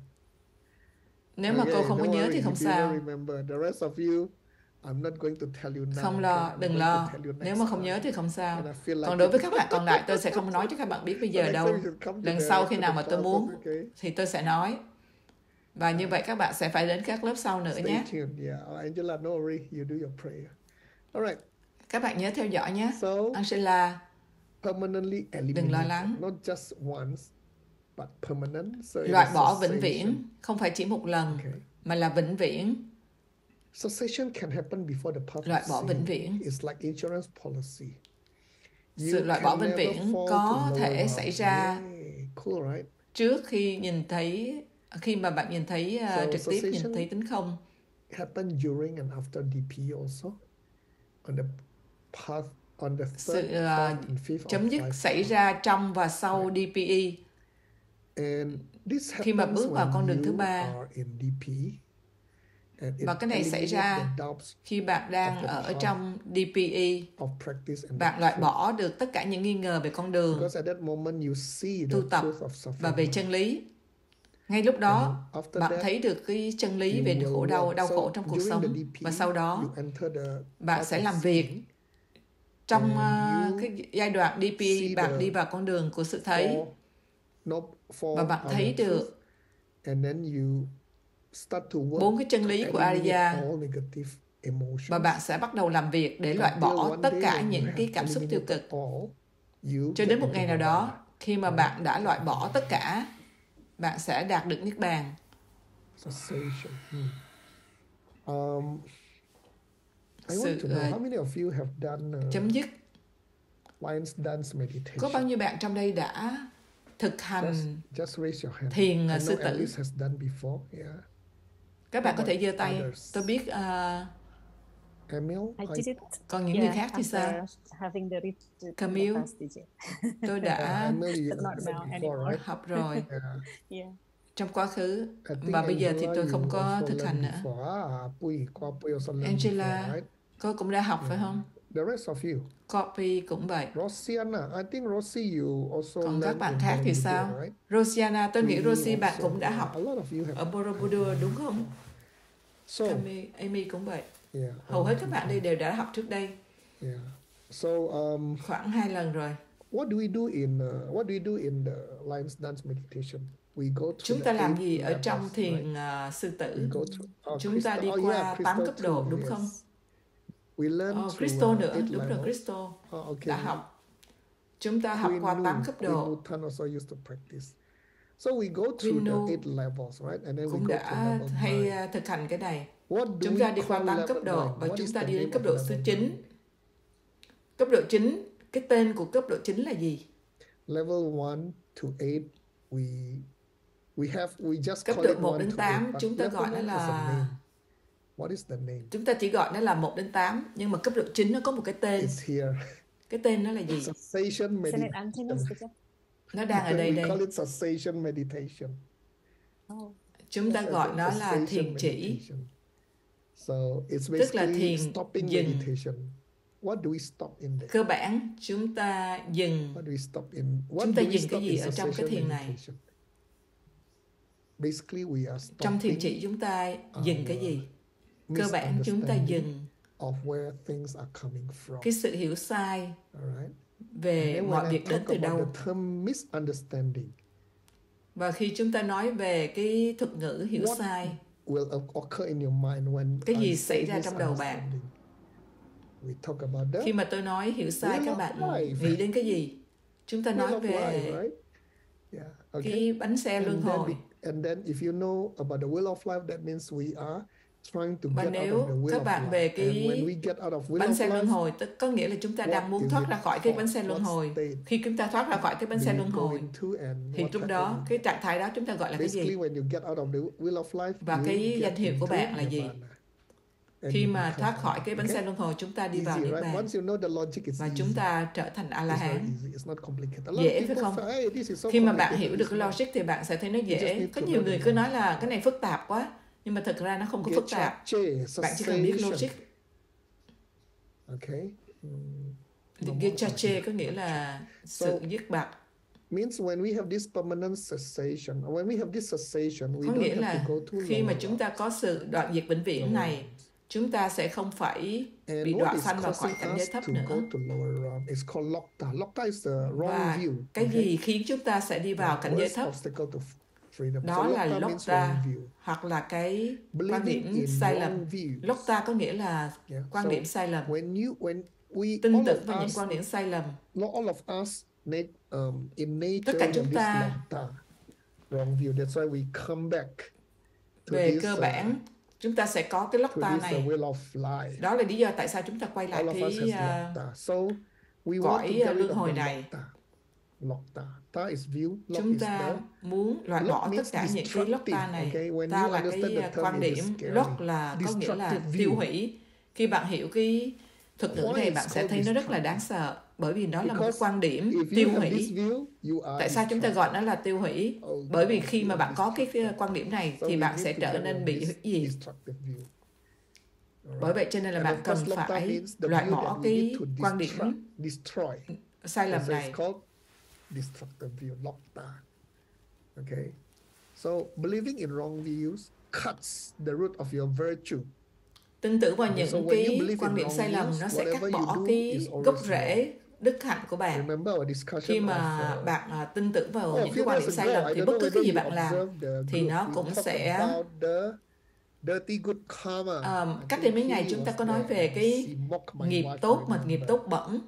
Nếu mà cô Okay, không có don't nhớ worry. thì không If you sao. don't remember, the rest of you, I'm not going to tell you now. Không Okay? lo, I'm đừng going to lo. tell you next Nếu mà không time. nhớ thì không sao. And I feel like Còn đối it. với các bạn còn lại, tôi sẽ không nói cho các bạn biết bây So giờ next đâu. time you should come to Lần the- sau to khi the nào mà tôi classes, muốn okay? thì tôi sẽ nói. Và như vậy các bạn sẽ phải đến các lớp sau nữa Stay nhé. tuned. Yeah, Angela, no worry. You do your prayer. All right. Các bạn nhớ theo dõi nhé. So Angela, permanently đừng lo eliminate, lắng. not just once, but permanent. So it Loại is bỏ vĩnh cessation. viễn, không phải chỉ một lần, Okay. mà là vĩnh viễn. Cessation can happen before the path Loại of bỏ sin. vĩnh viễn. It's like insurance policy. Sự You loại can bỏ vĩnh never viễn fall có to thể lower xảy round. ra Yay, cool, right? trước khi nhìn thấy, khi mà bạn nhìn thấy uh, So trực tiếp nhìn cessation thấy tính không. happen during and after D P also on the path on the Sự third, fourth, uh, and fifth chấm of dứt life xảy path. ra trong và sau đê pê e. And this Khi mà happens bước vào con đường when thứ you ba. are in D P. And it Và cái này xảy eliminates ra the doubts khi bạn đang of the ở path trong đê pê e. of practice and Bạn the loại truth. bỏ được tất cả những nghi ngờ về con đường Because at that moment you see the tu tập truth of suffering. và về chân lý. Ngay lúc đó, And after bạn that, thấy được cái chân lý you về will khổ đau, walk. đau So khổ trong cuộc during sống. the D P, Và sau đó, you enter the bạn path sẽ of làm việc sin. trong And uh, you cái giai đoạn đê pê e, see bạn the đi vào con đường của sự thấy. For, no, for Và bạn our thấy truth. được And then you start to work bốn cái chân lý to của eliminate Arya. all negative emotions. Và bạn sẽ bắt đầu làm việc để loại Until bỏ one tất day cả when you những have cái cảm xúc tiêu cực. eliminated all, you Cho get đến một into ngày nào đó, nirvana. khi mà bạn đã loại bỏ tất cả, bạn sẽ đạt được niết bàn. Cessation. Hmm. Um, I Sự, want to know uh, how many of you have done uh, Chấm dứt. lion's dance meditation? Có bao nhiêu bạn trong đây đã thực hành? Just, just raise your hand. thiền, I uh, sư know tử? Alice has done before. Yeah. Các bạn có thể giơ tay. Others. Tôi biết uh, Emil, I I- did it. còn những Yeah, người khác thì sao? after having the retreat in the Camille? past teacher. Tôi uh, đã Emil, you But not have done now before, anymore. right? học rồi Yeah. Yeah. trong quá khứ, I think và bây giờ thì Angela, tôi không you có also thực learned hành nữa. before. Ah, Pui, qua Pui also learned Angela, before, right? cô cũng đã học phải Yeah. không? The rest of you. Copy cũng vậy. Rosiana, I think Rosie, you also Còn các learned bạn in khác thì Borobudur, sao? right? Rosiana, tôi nghĩ Amy Rosie bạn also. cũng đã học A lot of you have. ở Borobudur đúng không? So, Amy, Amy cũng vậy. yeah. Hầu hết các bạn đây đều đã học trước đây, Yeah. So, um, khoảng hai lần rồi. what do we do in uh, what do we do in the lion's dance meditation? We go through Chúng the ta làm eight gì ở levels, trong right? thiền uh, sư tử? We go through, uh, Chúng ta Crystal- đi oh, qua yeah, tám Crystal cấp độ, too, đúng yes. không? We learn Oh, through, Crystal uh, nữa, eight đúng rồi, levels. Crystal Oh, okay. đã học. Chúng ta học Queen qua Nu, tám cấp Queen độ. Nutan also used to practice. So we go through Queen Nu the eight levels, right? And then we Cũng go to đã level hay nine. uh, thực hành cái này. What do Chúng we ta đi qua call tám level cấp độ nine? và What chúng is ta the đi đến name cấp of độ level số nine? chín. Cấp độ chín, cái tên của cấp độ chín là gì? Level one to eight, we we have we just Cấp call độ it một one đến to tám, eight, but chúng ta level gọi nó nine has a là- name. What is the name? Chúng ta chỉ gọi nó là một đến tám, nhưng mà cấp độ chín nó có một cái tên. It's here. Cái tên nó là gì? Cessation Isn't it meditation. emptiness, teacher? Nó đang ở đây We đây. call it cessation meditation. Oh. Chúng ta gọi nó là Cessation thiền chỉ. meditation. So it's Tức là basically thiền stopping dừng. meditation. What do we stop in there? Cơ bản chúng ta dừng. What do we stop in? What Chúng ta do we dừng stop cái gì in ở trong cái cessation thiền này? meditation? Basically, we are Trong thiền stopping chỉ chúng ta dừng cái gì? Cơ bản chúng ta misunderstanding dừng of where things are coming from. cái sự hiểu sai Alright. về And then mọi when I việc đến talk từ about đâu. the term misunderstanding, Và khi chúng ta nói về cái thuật ngữ hiểu What- sai, will occur in your mind when Cái gì I xảy say ra trong đầu bạn? misunderstanding? We talk about the Khi mà tôi nói hiểu sai, các bạn nghĩ đến cái gì? Chúng ta nói về life, right? Yeah, okay. cái bánh xe luân hồi. And then if you know about the wheel of life, that means we are trying to Và get out of nếu the wheel các of bạn life. về And cái when we get out of wheel bánh of xe luân life, hồi, tức có nghĩa là chúng ta what đang muốn is thoát it ra khỏi cái called? bánh xe luân What hồi. state Khi chúng ta thoát ra khỏi cái bánh do xe you luân go hồi, into and thì what trong pattern đó you cái get? trạng thái đó chúng ta gọi là cái Basically, gì? when you get out of the wheel of life, Và you cái get danh hiệu của into bạn là gì? nirvana. And Khi you mà become thoát khỏi Arhat, cái bánh okay? xe luân hồi, chúng ta đi vào Easy, niết right? bàn. Once you know the logic, it's Và easy. chúng ta trở thành It's very A-la-hán. easy. It's not complicated. A lot of Dễ phải people không? say, "Hey, this is so Khi mà bạn complicated." hiểu được It's cái not. logic thì bạn sẽ thấy nó just dễ. need Có to nhiều know người the cứ nói logic. là cái này phức tạp quá, nhưng mà thực ra nó không có phức tạp. Gechache, Bạn chỉ cần biết logic. cessation. Okay. Mm, no more Gechache logic. có nghĩa là sự So, dứt bặt. means when we have this permanent cessation, when we have this cessation, we Có nghĩa don't have là to go to khi mà lower chúng ta có sự đoạn diệt vĩnh viễn realms. này, chúng ta sẽ không phải And bị what đọa is sanh vào khỏi causing cảnh giới us thấp to nữa. go to lower realm? It's called lokta. Lokta is the wrong Và view. cái Okay? gì khiến chúng ta sẽ đi vào The cảnh giới worst thấp? obstacle to freedom. Đó So là lokta means Lokta, wrong view. hoặc là cái quan Believing điểm in sai lầm. wrong views. Lokta có nghĩa là Yeah. quan So điểm sai lầm. when you when we Tin all tưởng of vào những us, quan điểm sai lầm. not all of us need um in nature Tất cả we chúng have ta this lokta wrong view. That's why we come back to Về this cơ uh, bản, chúng ta sẽ có cái to Lokta this uh, này. wheel of life. Đó là lý do tại sao chúng ta quay lại All of us cái has uh, lokta. So we want cõi, to uh, get rid luân of hồi the này. lokta. Lokta. Ta is view. Lok Chúng is ta the muốn loại Lok bỏ tất means cả những cái destructive, Lokta này. okay? When Ta you là understand cái the uh, term, quan it điểm. is scary. Lok là có nghĩa là Destructive tiêu view. hủy. Khi bạn hiểu cái thuật ngữ Why này, it's bạn sẽ called thấy nó rất là destructive? đáng sợ. Bởi vì đó là một cái Because quan điểm if tiêu you have this hủy. view, you are Tại sao chúng ta gọi nó là tiêu hủy? Oh, Bởi vì God, khi you mà are bạn có cái destructive. quan điểm này So thì we bạn need sẽ to trở get nên rid of bị this gì? destructive view. Alright. Bởi vậy cho nên là And bạn of cần course, Lokta phải means the loại view bỏ that we cái need to quan destruct, điểm destroy. sai lầm So it's này. called destructive view, Lokta. Okay. So believing in wrong views cuts the root of your virtue. Tin tưởng vào Okay, những so when you cái believe quan in điểm wrong sai lầm views, nó sẽ cắt whatever you bỏ do cái is always gốc wrong. rễ đức hạnh của bạn. Remember our discussion Khi mà of, uh, bạn à, tin tưởng vào oh, a những cái few quan điểm days sai ago, lầm I thì don't bất know cứ whether cái gì you bạn làm observed the thì group. nó We cũng talked sẽ about the dirty good karma. um, I cách think đây mấy ngày Kelly chúng ta was có nói there về and cái she mocked my nghiệp wife, I tốt mà nghiệp remember. tốt bẩn.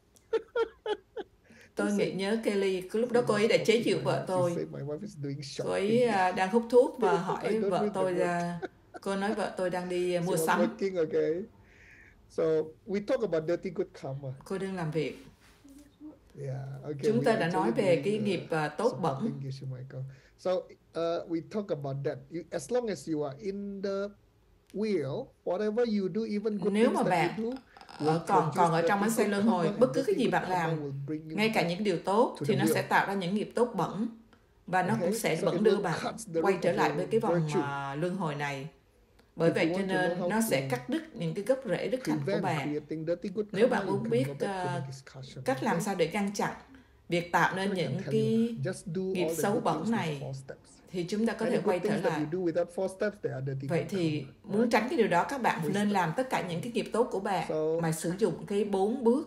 Tôi nghĩ nhớ Kelly, cái lúc đó cô ấy đã chế giễu vợ tôi. She said my wife is doing Cô ấy shopping. à, đang hút thuốc và I hỏi don't vợ read the tôi, word. à, cô nói vợ tôi đang đi à, She mua was sắm. working, okay. So we talk about dirty good karma. Cô đang làm việc. Yeah, okay. Chúng We ta đã actually nói về believe, cái uh, nghiệp à, tốt bẩn. supporting Geshe Michael. So uh, we talk about that. You, as long as you are in the wheel, whatever you do, even good Nếu things mà that bạn you do, ở còn còn ở trong bánh xe luân hồi, bất cứ cái gì bạn làm, ngay cả những những điều tốt thì nó sẽ tạo ra những nghiệp tốt bẩn và nó cũng sẽ vẫn đưa bạn quay trở lại với cái vòng uh, luân hồi này. Bởi vậy cho nên nó sẽ cắt đứt những cái gốc rễ đức hạnh của bạn. Nếu bạn muốn biết uh, cách làm sao để ngăn chặn việc tạo nên những cái nghiệp xấu bẩn này thì chúng ta có thể quay trở lại. Vậy thì muốn tránh cái điều đó, các bạn nên làm tất cả những cái nghiệp tốt của bạn mà sử dụng cái bốn bước.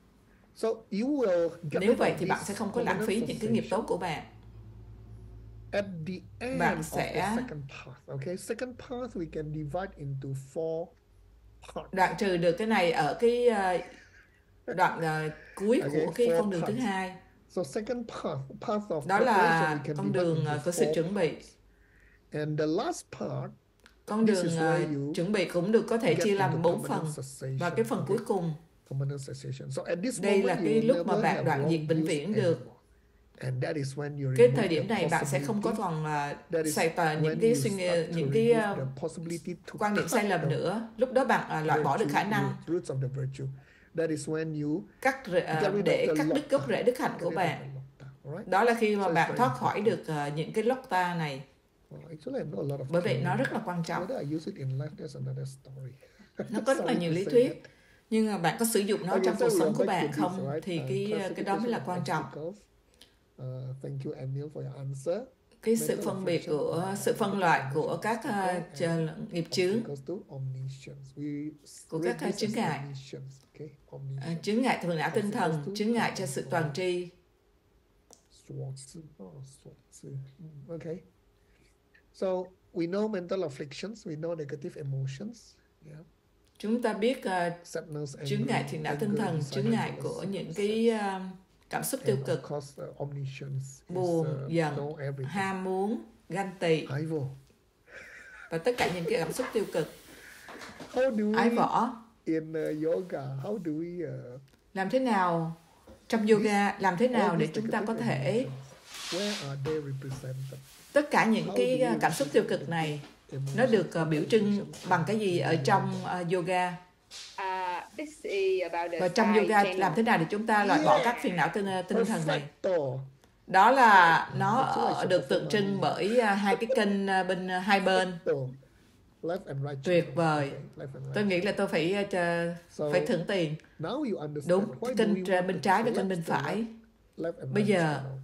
Nếu vậy thì bạn sẽ không có lãng phí những cái nghiệp tốt của bạn. At the end Bạn sẽ of the second path, okay? Second path we can divide into four parts. Đoạn trừ được cái này ở cái uh, đoạn uh, cuối Okay, của cái four con đường parts. thứ hai. So second path, path of Đó là preparation, we can con divide đường into uh, của sự four chuẩn bị. parts. And the last part, Con this đường is where uh, you chuẩn bị cũng được có thể get chia into làm bốn phần. permanent cessation, Và cái phần okay? cuối cùng, Permanent cessation. So at this đây là moment, cái you lúc will mà never bạn have đoạn wrong diệt vĩnh views viễn được. anymore. And that is when you Cái remove thời điểm the này bạn sẽ không có possibility. còn That uh, is xài tờ những when cái you suy nghĩ, start to những cái remove uh, the possibility to quan điểm sai cut lầm the nữa. Lúc đó bạn uh, loại bỏ được khả năng roots of the virtue. That is when you cắt rễ- uh, để cắt đứt gốc rễ đức hạnh của bạn. Đó là khi mà bạn thoát khỏi được uh, những cái Lokta này. Bởi vậy nó rất là quan trọng. Nó có rất là nhiều lý thuyết, nhưng mà bạn có sử dụng nó trong cuộc sống của bạn không thì cái cái đó mới là quan trọng. Cái sự phân biệt của sự phân loại của các uh, nghiệp chướng, của các uh, chướng ngại, uh, chướng ngại thường não tinh thần, chướng ngại cho sự toàn tri. Okay. So we know mental afflictions, we know negative emotions. Yeah. Chúng ta biết uh, sadness, chướng anger, ngại thiện não tinh anger, thần, desire, chướng ngại jealousy, của những cái uh, cảm xúc tiêu and of cực, course, uh, omniscience is, buồn, uh, giận, know everything. ham muốn, ganh tị Ái vô. và tất cả những cái cảm xúc tiêu cực. How do we, Ái võ. in uh, yoga, how do we uh, Làm thế nào trong yoga, làm thế nào all để these chúng ta có negative thể emotions, where are they represented? tất cả những How cái do we uh, cảm xúc tiêu cực này emotions, nó được uh, biểu trưng emotions bằng cái gì ở trong uh, yoga? Uh, this is about the Và trong side yoga channel. làm thế nào để chúng ta loại bỏ các phiền não tinh, tinh thần này? Perfecto. Đó là nó ở- được tượng trưng bởi uh, hai cái kênh uh, bên uh, hai bên. Perfecto. Left and right Tuyệt channel. vời. Okay, left and right Tôi nghĩ là tôi phải uh, chờ- So, phải thưởng tiền. now you understand Đúng, why do kênh we tra- want bên to trái và kênh collapse bên the phải. left and Bây right giờ, channel?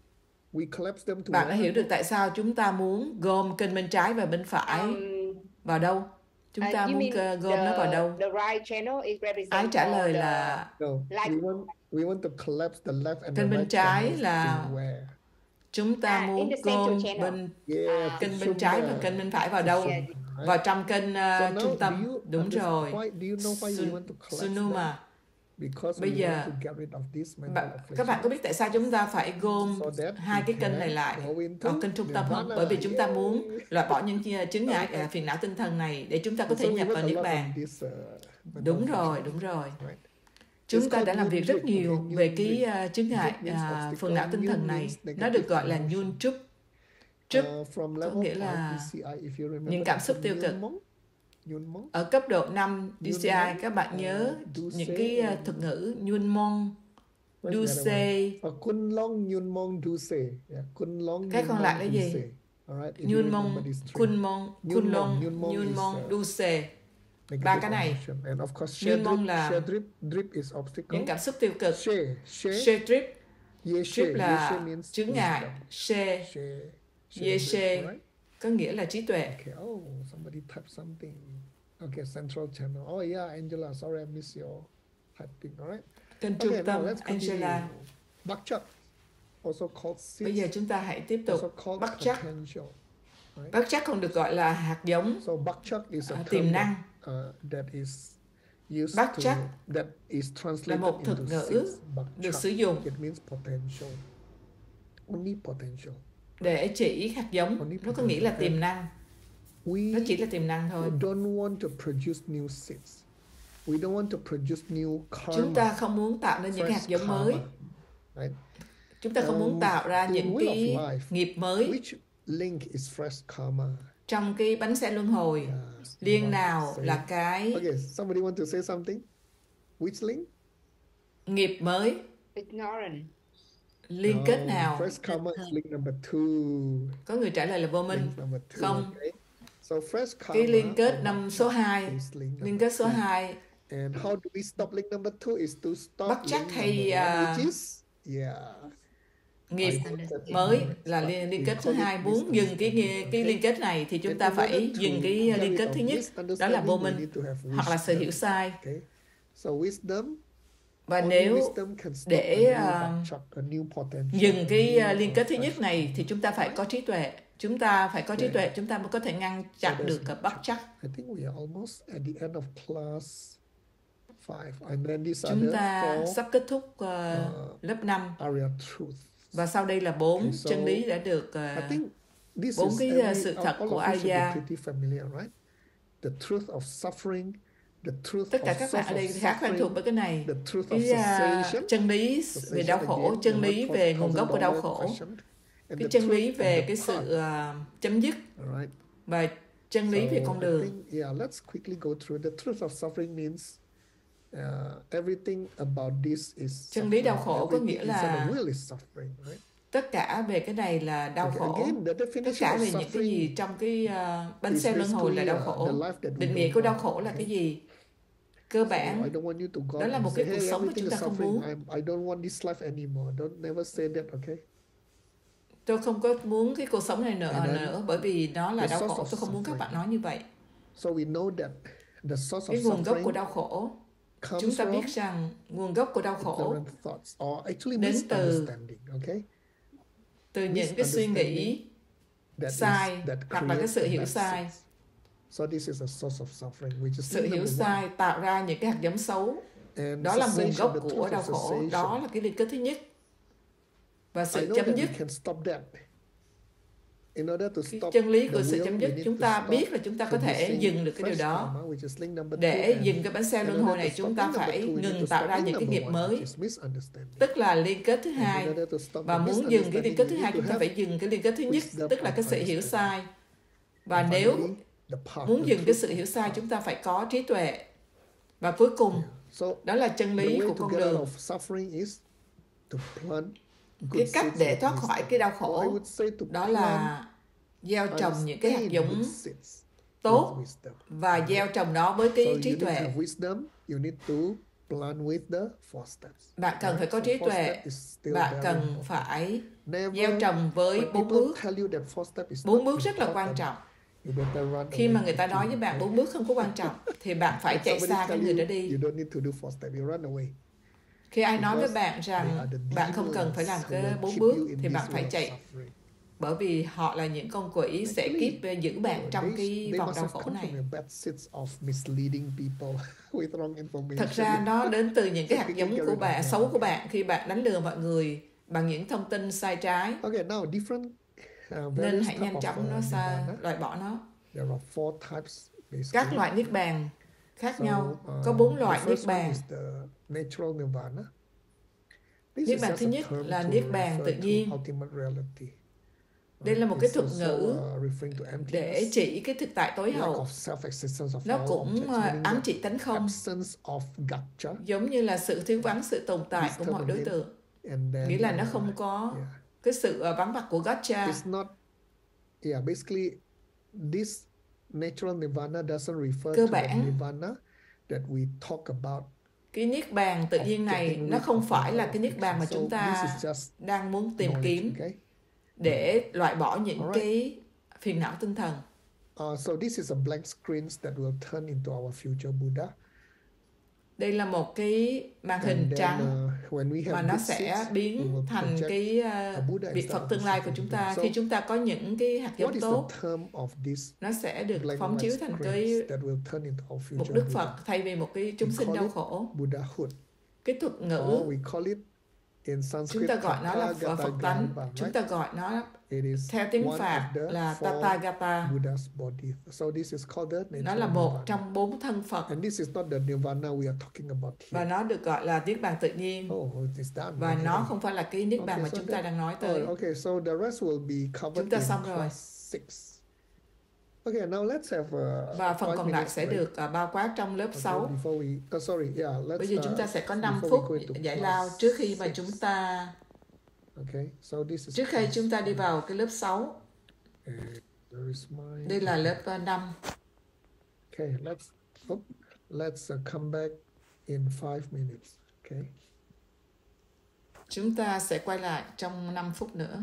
We collapse them to Bạn đã where? hiểu được tại sao chúng ta muốn gom kênh bên trái và bên phải Um, vào đâu? Chúng uh, ta you muốn mean uh, gom nó vào đâu? the, the right channel is represent Ái trả lời all the- là No, Like- we want we want to collapse the left and Kênh the bên right trái channels là- to where? chúng ta À, in muốn the central gom channel. bên Yeah, À, kênh bên trái và kênh bên phải vào đâu? Yeah. Vào trong kênh uh, So now, trung do tâm. you Đúng understand rồi. why- do you know why we Sun- want to collapse Sunuma. them? Because Bây we giờ, want to get rid of this mental Bạn, affliction. các bạn có biết tại sao chúng ta phải gom So that hai we cái kênh can này lại go into ở kênh trung tâm không? nirvana. Bởi vì chúng ta muốn Yay. loại bỏ những chi- chứng ngại Okay. uh, phiền não tinh thần này để chúng ta có thể So we nhập work vào a niết lot bàn. on this, uh, mental Đúng rồi, affliction, đúng rồi. right? Chúng It's ta đã called làm việc rất Nyun nhiều Truk, okay, về Nyun cái uh, chứng ngại Truk means uh, obstacle. phiền não tinh Nyun thần này. means Nó negative được gọi là emotion. Nyun Truk. Truk Uh, from có level nghĩa five là D C I, if you remember những cảm that xúc from tiêu cực. Nyun Mong, Nyun Mong, Ở cấp độ năm D C I, Nyun các bạn Mong, nhớ uh, Du những Se cái uh, and- thuật ngữ Nyun Mong, what's Du the other Se, one? Uh, Kun Long Nyun Mong Du Se. Yeah, Kun Long Cái Nyun còn lại Mong là Du gì? Se. Alright, if you Nyun remember Mong, these three. Kun Mong, Nyun Kun Mong, Long, Nyun Mong Nyun is, Mong, uh, Du Se. Negative Ba cái này. emotion. And of course, Nyun share Mong drip, là share drip, drip is obstacle. những cảm xúc tiêu cực. Share, share, She Trip, yeah, Trip share, là yeah, share means chứng ngại. wisdom. She Share, Yeah, drip, share. alright? có nghĩa là trí tuệ. Okay, oh, somebody typed something. Okay, central channel. Oh yeah, Angela, sorry I missed your typing, alright? Kênh Okay, trung now tâm let's continue. Angela. Bakchak, also called seeds, Bây giờ chúng ta hãy tiếp tục. also called Bắt chắc. potential. Right? Bắt chắc còn được gọi là hạt giống, So bakchak is a à, term tiềm năng. that, uh, that is used Bác to, chắc that is translated một thuật into ngữ seeds. được Bakchak, sử dụng it means potential. Only potential. để chỉ hạt giống. Nó có nghĩa là tiềm năng. We Nó chỉ là tiềm năng thôi. don't want to produce new seeds. We don't want to produce new karma. Chúng ta không muốn tạo nên những fresh hạt giống karma, mới. right? Chúng ta không muốn Um, tạo ra in những Wheel cái of Life, nghiệp mới. Which link is fresh karma? Trong cái bánh xe luân hồi. Yeah, Liên someone nào say- là cái Okay, somebody want to say something? Which link? nghiệp mới? Ignorant. Liên kết No, nào? fresh karma is link number two. Có người trả lời là vô minh. Link number two. Không. Okay. So fresh karma. Cái liên kết or năm bakchak số hai. is link Liên number kết số two. hai. And how do we stop link number two? Is to stop Bắt chắc link hay, number one, uh, which is yeah. Nghiệp I got that mới ignorance, là but liên, liên we kết thứ call it hai. Muốn dừng cái misunderstanding, cái okay? liên kết này thì chúng And ta in phải order to dừng cái get liên rid kết of thứ nhất, đó là vô misunderstanding, we minh need to have hoặc là sự wisdom, hiểu sai. okay? So wisdom, Và only nếu wisdom can stop để, a new uh, bakchak, a new potential, dừng a cái new, uh, liên kết thứ uh, nhất fresh này thì chúng ta phải có trí tuệ. Chúng ta phải có trí Yeah. tuệ, chúng ta mới có thể ngăn chặn So được there's uh, bắt chắc. I think we are almost at the end of class five, and then these Chúng are the ta four sắp kết thúc uh, uh, lớp năm. area truth. Và sau đây là bốn Okay, so chân lý đã được I uh, think this bốn is cái, every, uh, sự all, thật all của of you should be Arya. pretty familiar, right? The truth of suffering, the truth Tất cả of các bạn source ở đây of khá quen thuộc suffering, với cái này. the truth of Cái uh, cessation, chân lý về đau khổ, again, chân the lý one về thousand nguồn gốc của đau dollar khổ, question, and cái the chân lý truth về and cái the sự path, uh, chấm dứt right? và chân lý về So con I đường. think, yeah, let's quickly go through. The truth of suffering means uh, everything about this is Chân lý đau suffering. khổ có Everything nghĩa inside là the will is suffering, right? tất cả về cái này là đau Okay, khổ. again, the Tất definition cả of về những cái gì suffering trong cái uh, bánh is xe luân hồi là basically, đau uh, khổ. the life that we Định don't nghĩa của đau want, khổ là okay? cái gì? Cơ So bản I don't want you to go đó là and một say, cái cuộc hey, sống mà everything chúng is ta không suffering. muốn. I'm, I don't want this life anymore. Don't never say that, okay? Tôi không có muốn cái cuộc sống này nữa And then nữa bởi vì nó là the đau source khổ. of Tôi không muốn các suffering. bạn nói như vậy. So we know that the source Cái of nguồn gốc của suffering đau khổ, comes chúng ta biết from rằng nguồn gốc của đau khổ ignorant thoughts or actually đến từ misunderstanding, okay? từ những cái suy nghĩ That is- sai that hoặc là cái creates sự the hiểu bad sai. seeds. So this is a source of suffering, which is sự hiểu sai tạo ra những cái hạt giống xấu. And đó là nguồn gốc cessation, the của truth đau of khổ. cessation. Đó là cái liên kết thứ nhất. Và I sự know chấm that dứt, we can stop that. In order to cái stop chân lý the của sự will, chấm we dứt, need chúng to ta stop biết là chúng ta có thể producing dừng được cái điều fresh đó. karma, which is link number two, Để and dừng cái bánh xe in luân order hồi to này, stop chúng link ta number phải two, we need ngừng to tạo stop ra link những cái number nghiệp one, mới, which is misunderstanding. tức là liên kết thứ And hai. in order to stop Và the muốn dừng cái liên kết thứ misunderstanding, hai, you chúng need ta to phải have dừng cái liên kết thứ nhất, wisdom tức là of cái sự hiểu understanding. sai. Và And nếu finally, the path, muốn the dừng cái truth sự of hiểu the sai, path. chúng ta phải có trí tuệ. Và cuối cùng, So đó là chân the lý way của to con get out đường. of suffering is to plant good Cái cách seeds để of thoát khỏi wisdom. cái đau Or I khổ, would say to đó plant là gieo trồng những cái hạt unstained giống good seeds tốt with wisdom. và gieo trồng nó với So cái you trí need to tuệ. have wisdom, you need to plan with the four steps. Bạn cần phải Alright, có so trí four tuệ. steps is still Bạn very cần important. phải Never, gieo trồng với when bốn people bước. tell you that four steps is Bốn not bước rất là quan important, trọng. you better run Khi away mà người ta nói quickly, với bạn okay? bốn bước không có quan trọng, thì bạn phải If chạy somebody xa cái tell người you đó đi. you don't need to do four steps, you run away. Khi ai nói với Because bạn they rằng are the bạn không cần phải làm demons who cái will bốn keep bước, you in thì bạn this phải world of chạy. suffering. Bởi vì họ là những con quỷ sẽ Actually, kiếp giữ bạn trong they, cái they vòng must đau have khổ come này. from a bad seeds of misleading people with wrong information. Thật ra nó đến từ những cái hạt Taking giống care của of bạn, them. xấu của bạn khi bạn đánh lừa mọi người bằng những thông tin sai trái. Okay, now different uh, Nên various hãy type nhanh of chóng nó uh, xa, nirvana. loại bỏ nó. There are four types basically. Các loại niết bàn khác So, nhau. uh, Có bốn the loại niết first one bàn. is the natural nirvana. This Niết is bàn just thứ a nhất term là to niết bàn refer tự to nhiên. ultimate reality. Đây là một It's cái thuật also, ngữ uh, referring to emptiness, để chỉ cái thực tại tối lack hậu. of self-existence of Nó all cũng objects, uh, meaning ám that chỉ tánh không, absence of gaccha, giống như là sự thiếu vắng sự tồn tại của mọi đối tượng. and then Nghĩa là nó uh, không có yeah. cái sự uh, vắng mặt của gotcha. It's not, yeah, basically this natural nirvana doesn't refer Cơ to the bản, nirvana that we talk about. cái niết bàn tự nhiên này nó không phải là cái niết bàn mà chúng ta So this is just đang muốn tìm knowledge, kiếm okay? để loại bỏ những Alright. cái phiền não tinh thần. Uh, so this is a blank screen that will turn into our future Buddha. Đây là một cái màn hình And then, trắng uh, when we have mà nó good sẽ seeds, we biến will thành project cái a uh, Buddha vị instead Phật of tương the lai của suffering chúng Buddha. ta. So Khi chúng ta có những cái hạt what giống is tốt, the term of this nó sẽ được blank phóng white chiếu thành cái screens that will turn into our một future Đức Buddha? Phật thay vì một cái chúng We sinh call đau it khổ. Buddhahood. Cái thuật Or ngữ we call it in chúng Sanskrit ta gọi nó là Tathagata Phật tánh, Garbha, chúng right? ta gọi nó It is theo tiếng one Phạn of the là four Tathagata. Buddha's body. So this is called the Nó là natural một nirvana. trong bốn thân Phật And this is not the nirvana we are talking about và here. nó được gọi là niết bàn tự nhiên. Oh, it is done. Và Okay. nó không phải là cái niết bàn Okay, mà so chúng ta that- đang nói tới. Oh, okay, so the rest will be covered Chúng ta in xong rồi. class six. Okay, now let's have a Và phần five còn lại minutes sẽ break. được uh, bao quát trong lớp Okay, sáu. before we, oh, sorry, yeah, let's. Bây giờ chúng ta uh, sẽ có năm before phút we go into giải class lao trước khi mà six. chúng ta Okay, so this is trước khi class chúng ta đi five. vào cái lớp sáu. And there is my. Đây là lớp uh, năm. Okay, let's oh, let's uh, come back in five minutes. Okay. Chúng ta sẽ quay lại trong năm phút nữa.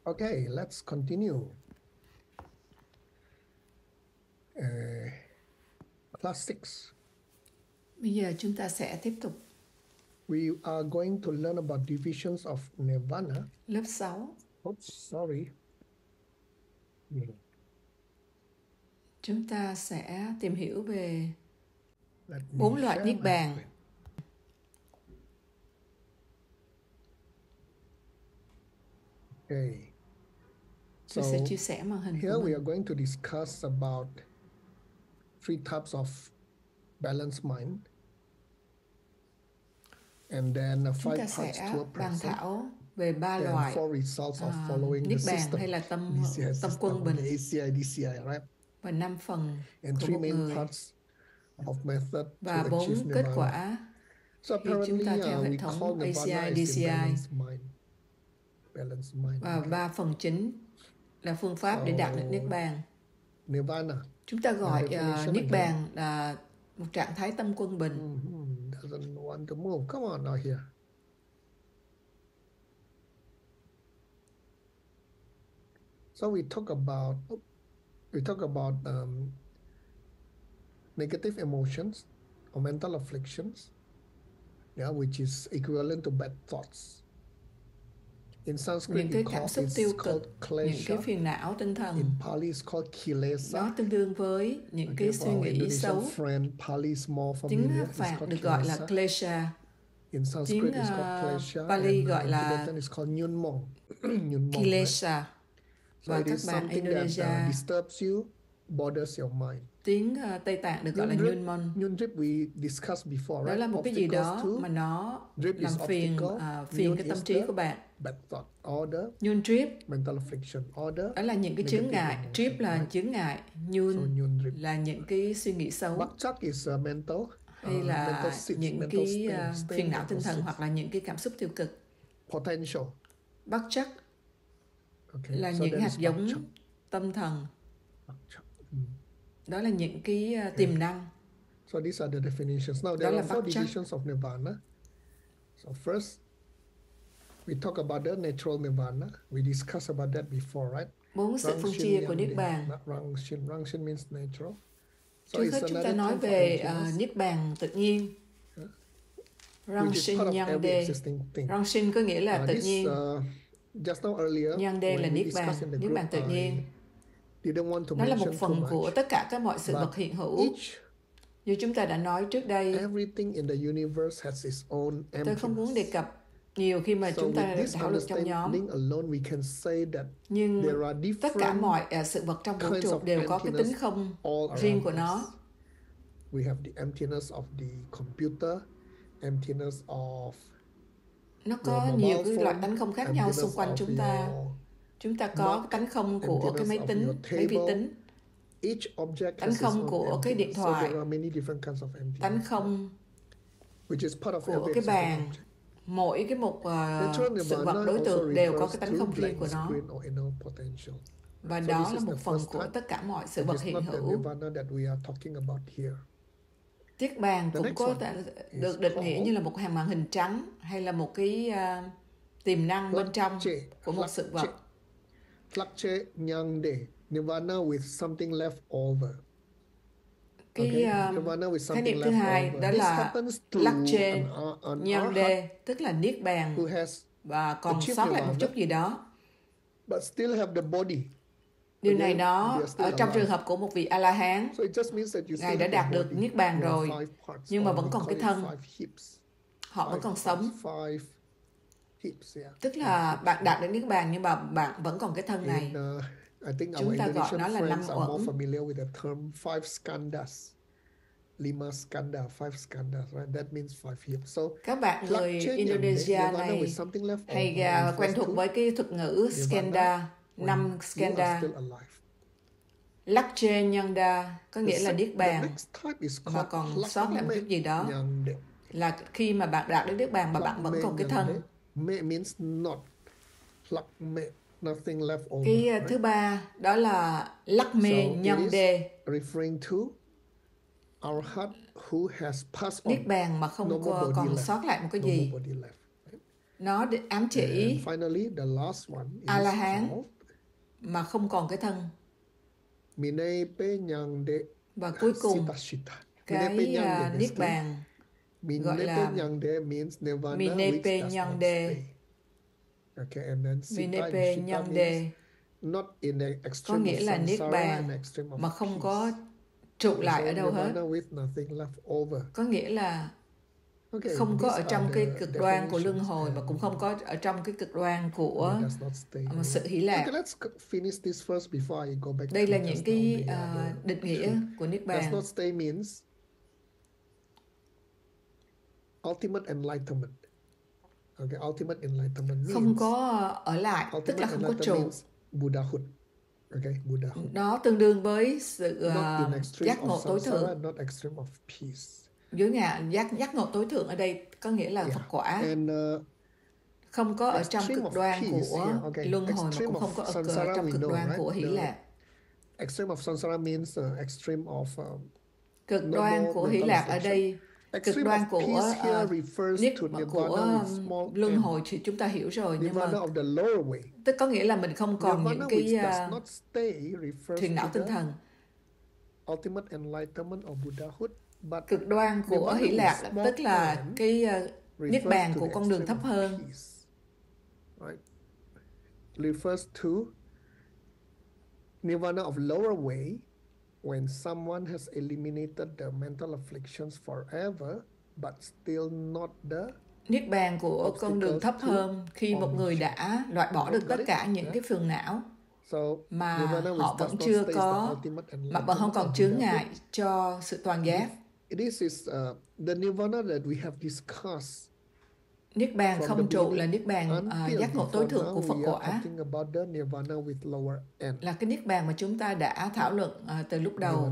Okay, let's continue. Uh, class six. Bây giờ chúng ta sẽ tiếp tục. We are going to learn about divisions of nirvana. Lớp sáu. Oops, sorry. Yeah. Chúng ta sẽ tìm hiểu về bốn loại niết bàn. Okay. Tôi So sẽ chia sẻ màn hình here của we mình. are going to discuss about three types of balanced mind. And then uh, Chúng five ta parts sẽ to a bàn person. thảo về ba And loại four results of à, following niết the bàn system. hay là tâm D C I tâm system, quân bình. the A C I, D C I, right? Và năm phần And của three một main người. parts of method Và to bốn achieve kết nirvana. quả So khi chúng ta theo uh, hệ we thống call A C nirvana I, D is C the I. balanced mind. Balanced mind. Và Okay. ba phần chính là phương pháp So, để đạt được niết bàn. Nirvana. Chúng ta gọi uh, niết bàn là một trạng thái tâm quân bình. Mm-hmm. Doesn't want to move. Come on now here. So we talk about we talk about um, negative emotions or mental afflictions, yeah, which is equivalent to bad thoughts. In Sanskrit, Những cái we cảm call xúc it's tiêu called cực, klesha. những cái phiền não tinh thần. In Pali, it's called kilesa. Nó tương đương với những Okay, cái for suy our nghĩ Indonesian xấu. friend, Pali is more Tiếng familiar. It's Phạn called được gọi là kilesa. klesha. In Sanskrit, Tiếng it's called uh, klesha. Pali and gọi in là Tibetan, it's called nyunmong. Nyunmong, right? kilesa. So Và it các is bạn something Indonesia, that uh, disturbs you, bothers your mind. tiếng uh, Tây Tạng được gọi là Nyundrip, nyunmon. Nyundrip we discussed before, Đó right? là một cái gì đó Obstacles mà to, nó drip làm is phiền obstacle, uh, phiền nyun cái is tâm trí the của bạn. bad thought, order, Nyun trip mental affliction, order, đó là những cái negative chướng ngại. emotion, Trip là right? chướng ngại. So Nyun Nyundrip. là những cái suy nghĩ xấu. Bakchak is uh, mental, Hay uh, là mental seeds, những mental cái stain, uh, stain phiền não mental tinh thần seeds. hoặc là những cái cảm xúc tiêu cực. Potential. Bắt chắc Okay. là So những that hạt is giống bakchak. tâm thần. Bakchak. Mm. Đó là những cái uh, Okay. tiềm năng. So these are the definitions. Now Đó there là are four Bakchak. divisions of nirvana. So first, we talk about the natural nirvana. We discussed about that before, right? Bốn sự phân chia của niết bàn. Rangshin. Rangshin means natural. So Trước it's hết chúng ta another nói term for về emptiness, uh, niết bàn tự nhiên. which is part Rangshin of every Nyangde. existing thing. Rangshin có nghĩa là Uh, tự this, nhiên. uh, just now earlier, Nyangde when là we niết bàn. discussed in the Niết group, bàn tự nhiên. I didn't want to Nó là một mention too phần của much. tất cả các mọi sự But vật hiện hữu. each, Như chúng ta đã nói trước đây, everything in the universe has its own tôi không muốn đề emptiness. cập nhiều khi mà So chúng ta with this thảo luận trong nhóm. understanding alone, we can say that Nhưng there are tất cả different mọi uh, sự vật trong vũ kinds trụ of đều có cái tính emptiness không all riêng around của us. nó. We have the emptiness of the computer, emptiness of Nó your có mobile nhiều cái loại phone, tánh không khác nhau xung emptiness quanh of chúng ta. your Chúng ta có Mac, cái tánh không của cái emptiness máy of tính, your máy vi table. tính, Each object tánh has its không own của cái điện emptiness. So thoại, there are many different kinds of emptiness, tánh không which is part of của every cái existing bàn. object. Mỗi cái một uh, Natural sự vật nirvana đối also tượng đều có refers cái tánh to không riêng blank của nó. screen or inner potential. Và So đó this là is một the phần first của type. tất cả mọi sự It vật is hiện not the hữu. nirvana that we are talking about here. Chiếc bàn The cũng next có one thể is được định nghĩa called như là một hàng màn hình trắng hay là một cái uh, tiềm năng bên trong Lakche. của một sự vật. Lakche Nyangde. Nirvana with something left over. Cái Okay. uh, Nirvana with khái something niệm thứ left hai over. đó This là happens to Lakche an, ar- an arhat Nyangde, tức là niết bàn who has và còn achieved sót lại một nirvana, chút gì đó. but still have the body. Điều Okay, này nó they are still ở trong alive. trường hợp của một vị A-la-hán, So it just means that you Ngài still đã have đạt the được body. niết bàn You have rồi, five parts, nhưng mà or vẫn we còn call cái it thân, five hips. họ vẫn Five còn parts, sống. five hips, yeah. Tức Five là hips. bạn đạt được niết bàn nhưng mà bạn vẫn còn cái thân này. In, uh, I think our Chúng ta gọi Indonesian nó là năm friends are more uẩn. familiar with the term five skandhas. Lima skandha, five skandhas, right? That means five hips. So Các bạn người Lakche Indonesia Nyangde, Nirvana này with something left hay over uh, quen refers thuộc to với cái thuật ngữ skanda, when năm you are skanda. still alive. Lakche Nyangda có The nghĩa là sec- niết the bàn next type is và called còn sót lại một chút gì đó. Nyangde. Là khi mà bạn đạt đến niết bàn mà bạn vẫn còn cái thân. Me means not. Lakme, nothing left over. Cái right? thứ ba đó là Lakme So it is Nyangde, referring to our heart who has passed on. niết bàn mà No không more có, body còn left. sót lại một cái No gì. more body left. Right? Nó ám chỉ finally, the last one is A-la-hán mà không còn cái thân. Và cuối cùng, cái uh, Niết Bàn gọi là Minepe Nyande. Minepe Nyande có nghĩa là Niết Bàn mà không có trụ lại ở đâu hết. Có nghĩa là không có ở trong cái cực đoan của luân hồi mà cũng không có ở trong cái cực đoan của một sự hỷ lạc. Đây là những cái uh, định nghĩa của Niết Bàn. Không có ở lại, tức là không có trụ. Nó tương đương với sự uh, giác ngộ tối thượng. Dưới ngạ giác giác ngộ tối thượng ở đây có nghĩa là Phật quả. Không có ở trong cực đoan của luân hồi mà cũng không có ở trong cực đoan của hỷ lạc. Cực đoan của hỷ lạc ở đây, cực đoan của uh, niết của um, luân hồi thì chúng ta hiểu rồi, nhưng mà tức có nghĩa là mình không còn những cái uh, thuyền não tinh thần. Cực đoan của hỷ lạc tức là cái uh, niết bàn của con đường thấp hơn. Refers to nirvana of lower way when someone has eliminated the mental afflictions forever but still not the niết bàn của con đường thấp hơn khi một người đã loại bỏ được tất cả những cái phiền não mà họ vẫn chưa có, mà vẫn không còn chướng ngại cho sự toàn giác. This is uh, the nirvana that we have discussed. Niết bàn không trụ là niết bàn uh, giác ngộ tối thượng của Phật quả. Là cái niết bàn mà chúng ta đã thảo luận uh, từ lúc đầu.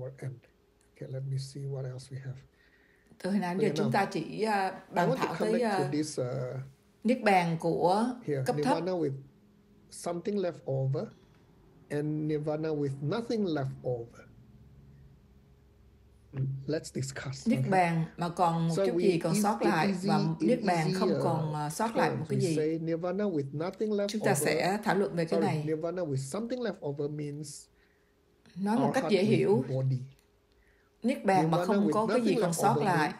Từ hồi nãy giờ chúng ta chỉ uh, bàn thảo tới uh, this, uh, niết bàn của here, cấp thấp. With something left over and nirvana with nothing left over. Let's discuss. Niết bàn mà còn một so chút gì còn sót lại và niết bàn không còn uh, sót lại một cái gì. Chúng ta sẽ thảo luận về cái này. Nói một cách dễ hiểu. Niết bàn mà không có cái gì còn sót lại.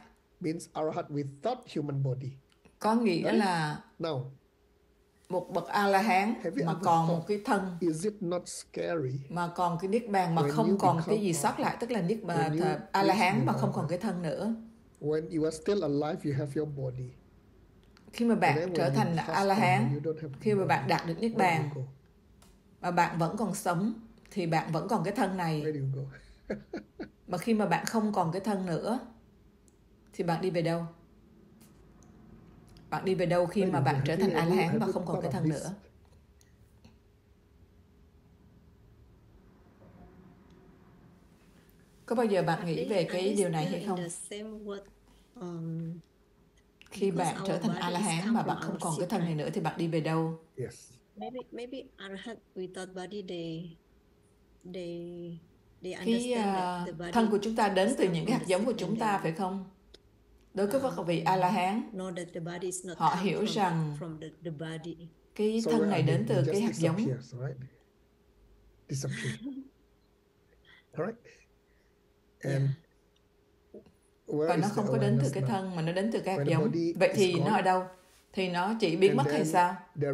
Có nghĩa là một bậc A-la-hán mà còn một cái thân, mà còn cái niết bàn mà không còn cái gì sót lại, tức là niết bàn A-la-hán mà không còn cái thân nữa. Khi mà bạn trở thành A-la-hán, khi mà bạn đạt được niết bàn mà bạn vẫn còn sống thì bạn vẫn còn cái thân này. Mà khi mà bạn không còn cái thân nữa thì bạn đi về đâu? Bạn đi về đâu khi mà bạn trở thành A-la-hán và không còn cái thân nữa? Có bao giờ bạn nghĩ về cái điều này hay không? Khi bạn trở thành A-la-hán mà bạn không còn cái thân này nữa thì bạn đi về đâu? Maybe maybe Arhat without body they they Cái uh, thân của chúng ta đến từ những cái hạt giống của chúng ta, phải không? Đối với các vị A-la-hán, họ hiểu rằng cái thân này đến từ cái hạt giống. Và nó không có đến từ cái thân mà nó đến từ cái hạt giống. Vậy thì nó ở đâu? Thì nó chỉ biến mất hay sao?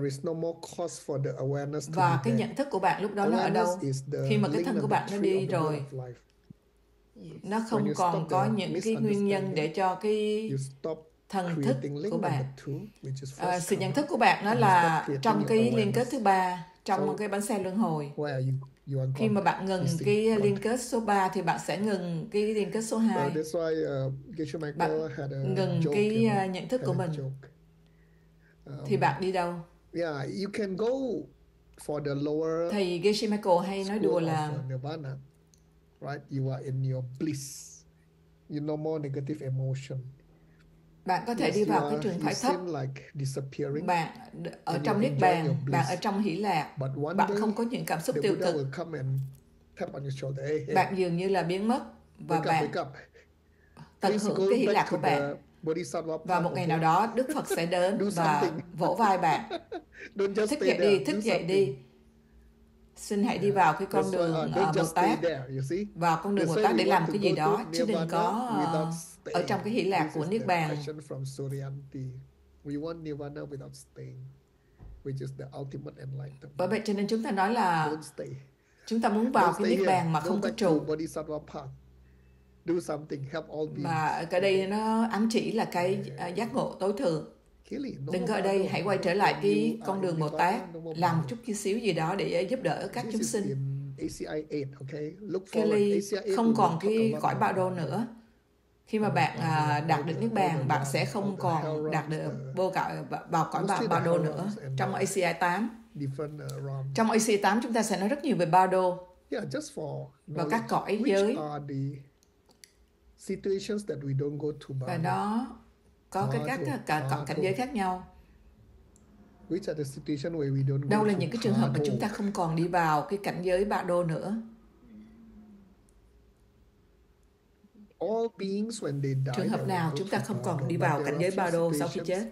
Và cái nhận thức của bạn lúc đó nó ở đâu? Khi mà cái thân của bạn nó đi rồi, nó không còn có những cái nguyên nhân để cho cái thần thức của bạn. À, sự nhận thức của bạn nó là trong cái liên kết thứ ba, trong một cái bánh xe luân hồi. Khi mà bạn ngừng cái liên kết số ba thì bạn sẽ ngừng cái liên kết số hai. Bạn ngừng cái nhận thức của mình. Thì bạn đi đâu? Thầy Geshe Michael hay nói đùa là right? You are in your bliss. You no more negative emotion. Bạn có thể yes, đi vào cái trường phái thấp. Like bạn ở trong niết bàn, bạn ở trong hỷ lạc, bạn không có những cảm xúc tiêu cực. Hey, hey. Bạn dường như là biến mất và bạn tận hưởng cái hỷ lạc của bạn. Và một ngày nào đó Đức Phật sẽ đến và vỗ vai bạn. Thức dậy đi, thức dậy đi. Xin hãy đi vào cái con đường uh, Bồ Tát, vào con đường Bồ Tát để làm cái gì đó, chứ đừng có uh, ở trong cái hỷ lạc của Niết Bàn. Bởi vậy cho nên chúng ta nói là chúng ta muốn vào cái Niết Bàn mà không có trụ. Mà cái đây nó ám chỉ là cái uh, giác ngộ tối thượng. Đừng có ở đây, hãy quay trở lại cái con đường Bồ Tát, làm một chút xíu gì đó để giúp đỡ các chúng sinh. Kelly không còn cái cõi Ba Đô nữa. Khi mà bạn à, đạt được Niết Bàn, bạn sẽ không còn đạt được vô cõi vào cõi Ba, Ba Đô nữa. Trong A C I tám, trong A C I tám chúng ta sẽ nói rất nhiều về Ba Đô và các cõi giới. Và nó có cái các cả cõi cảnh giới khác nhau. Đâu là những cái trường hợp mà chúng ta không còn đi vào cái cảnh giới Ba Đô nữa. Trường hợp nào chúng ta không còn đi vào cảnh giới Ba Đô sau khi chết?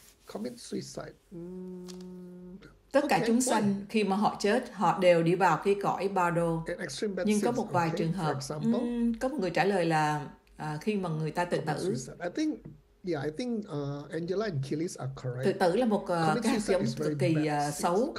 Tất cả chúng sanh khi mà họ chết, họ đều đi vào cái cõi Ba Đô. Nhưng có một vài trường hợp, um, có một người trả lời là à, khi mà người ta tự tử. Yeah, I think uh, Angela and Killis are correct. Tự tử là một uh, cái hạt giống cực kỳ uh, xấu.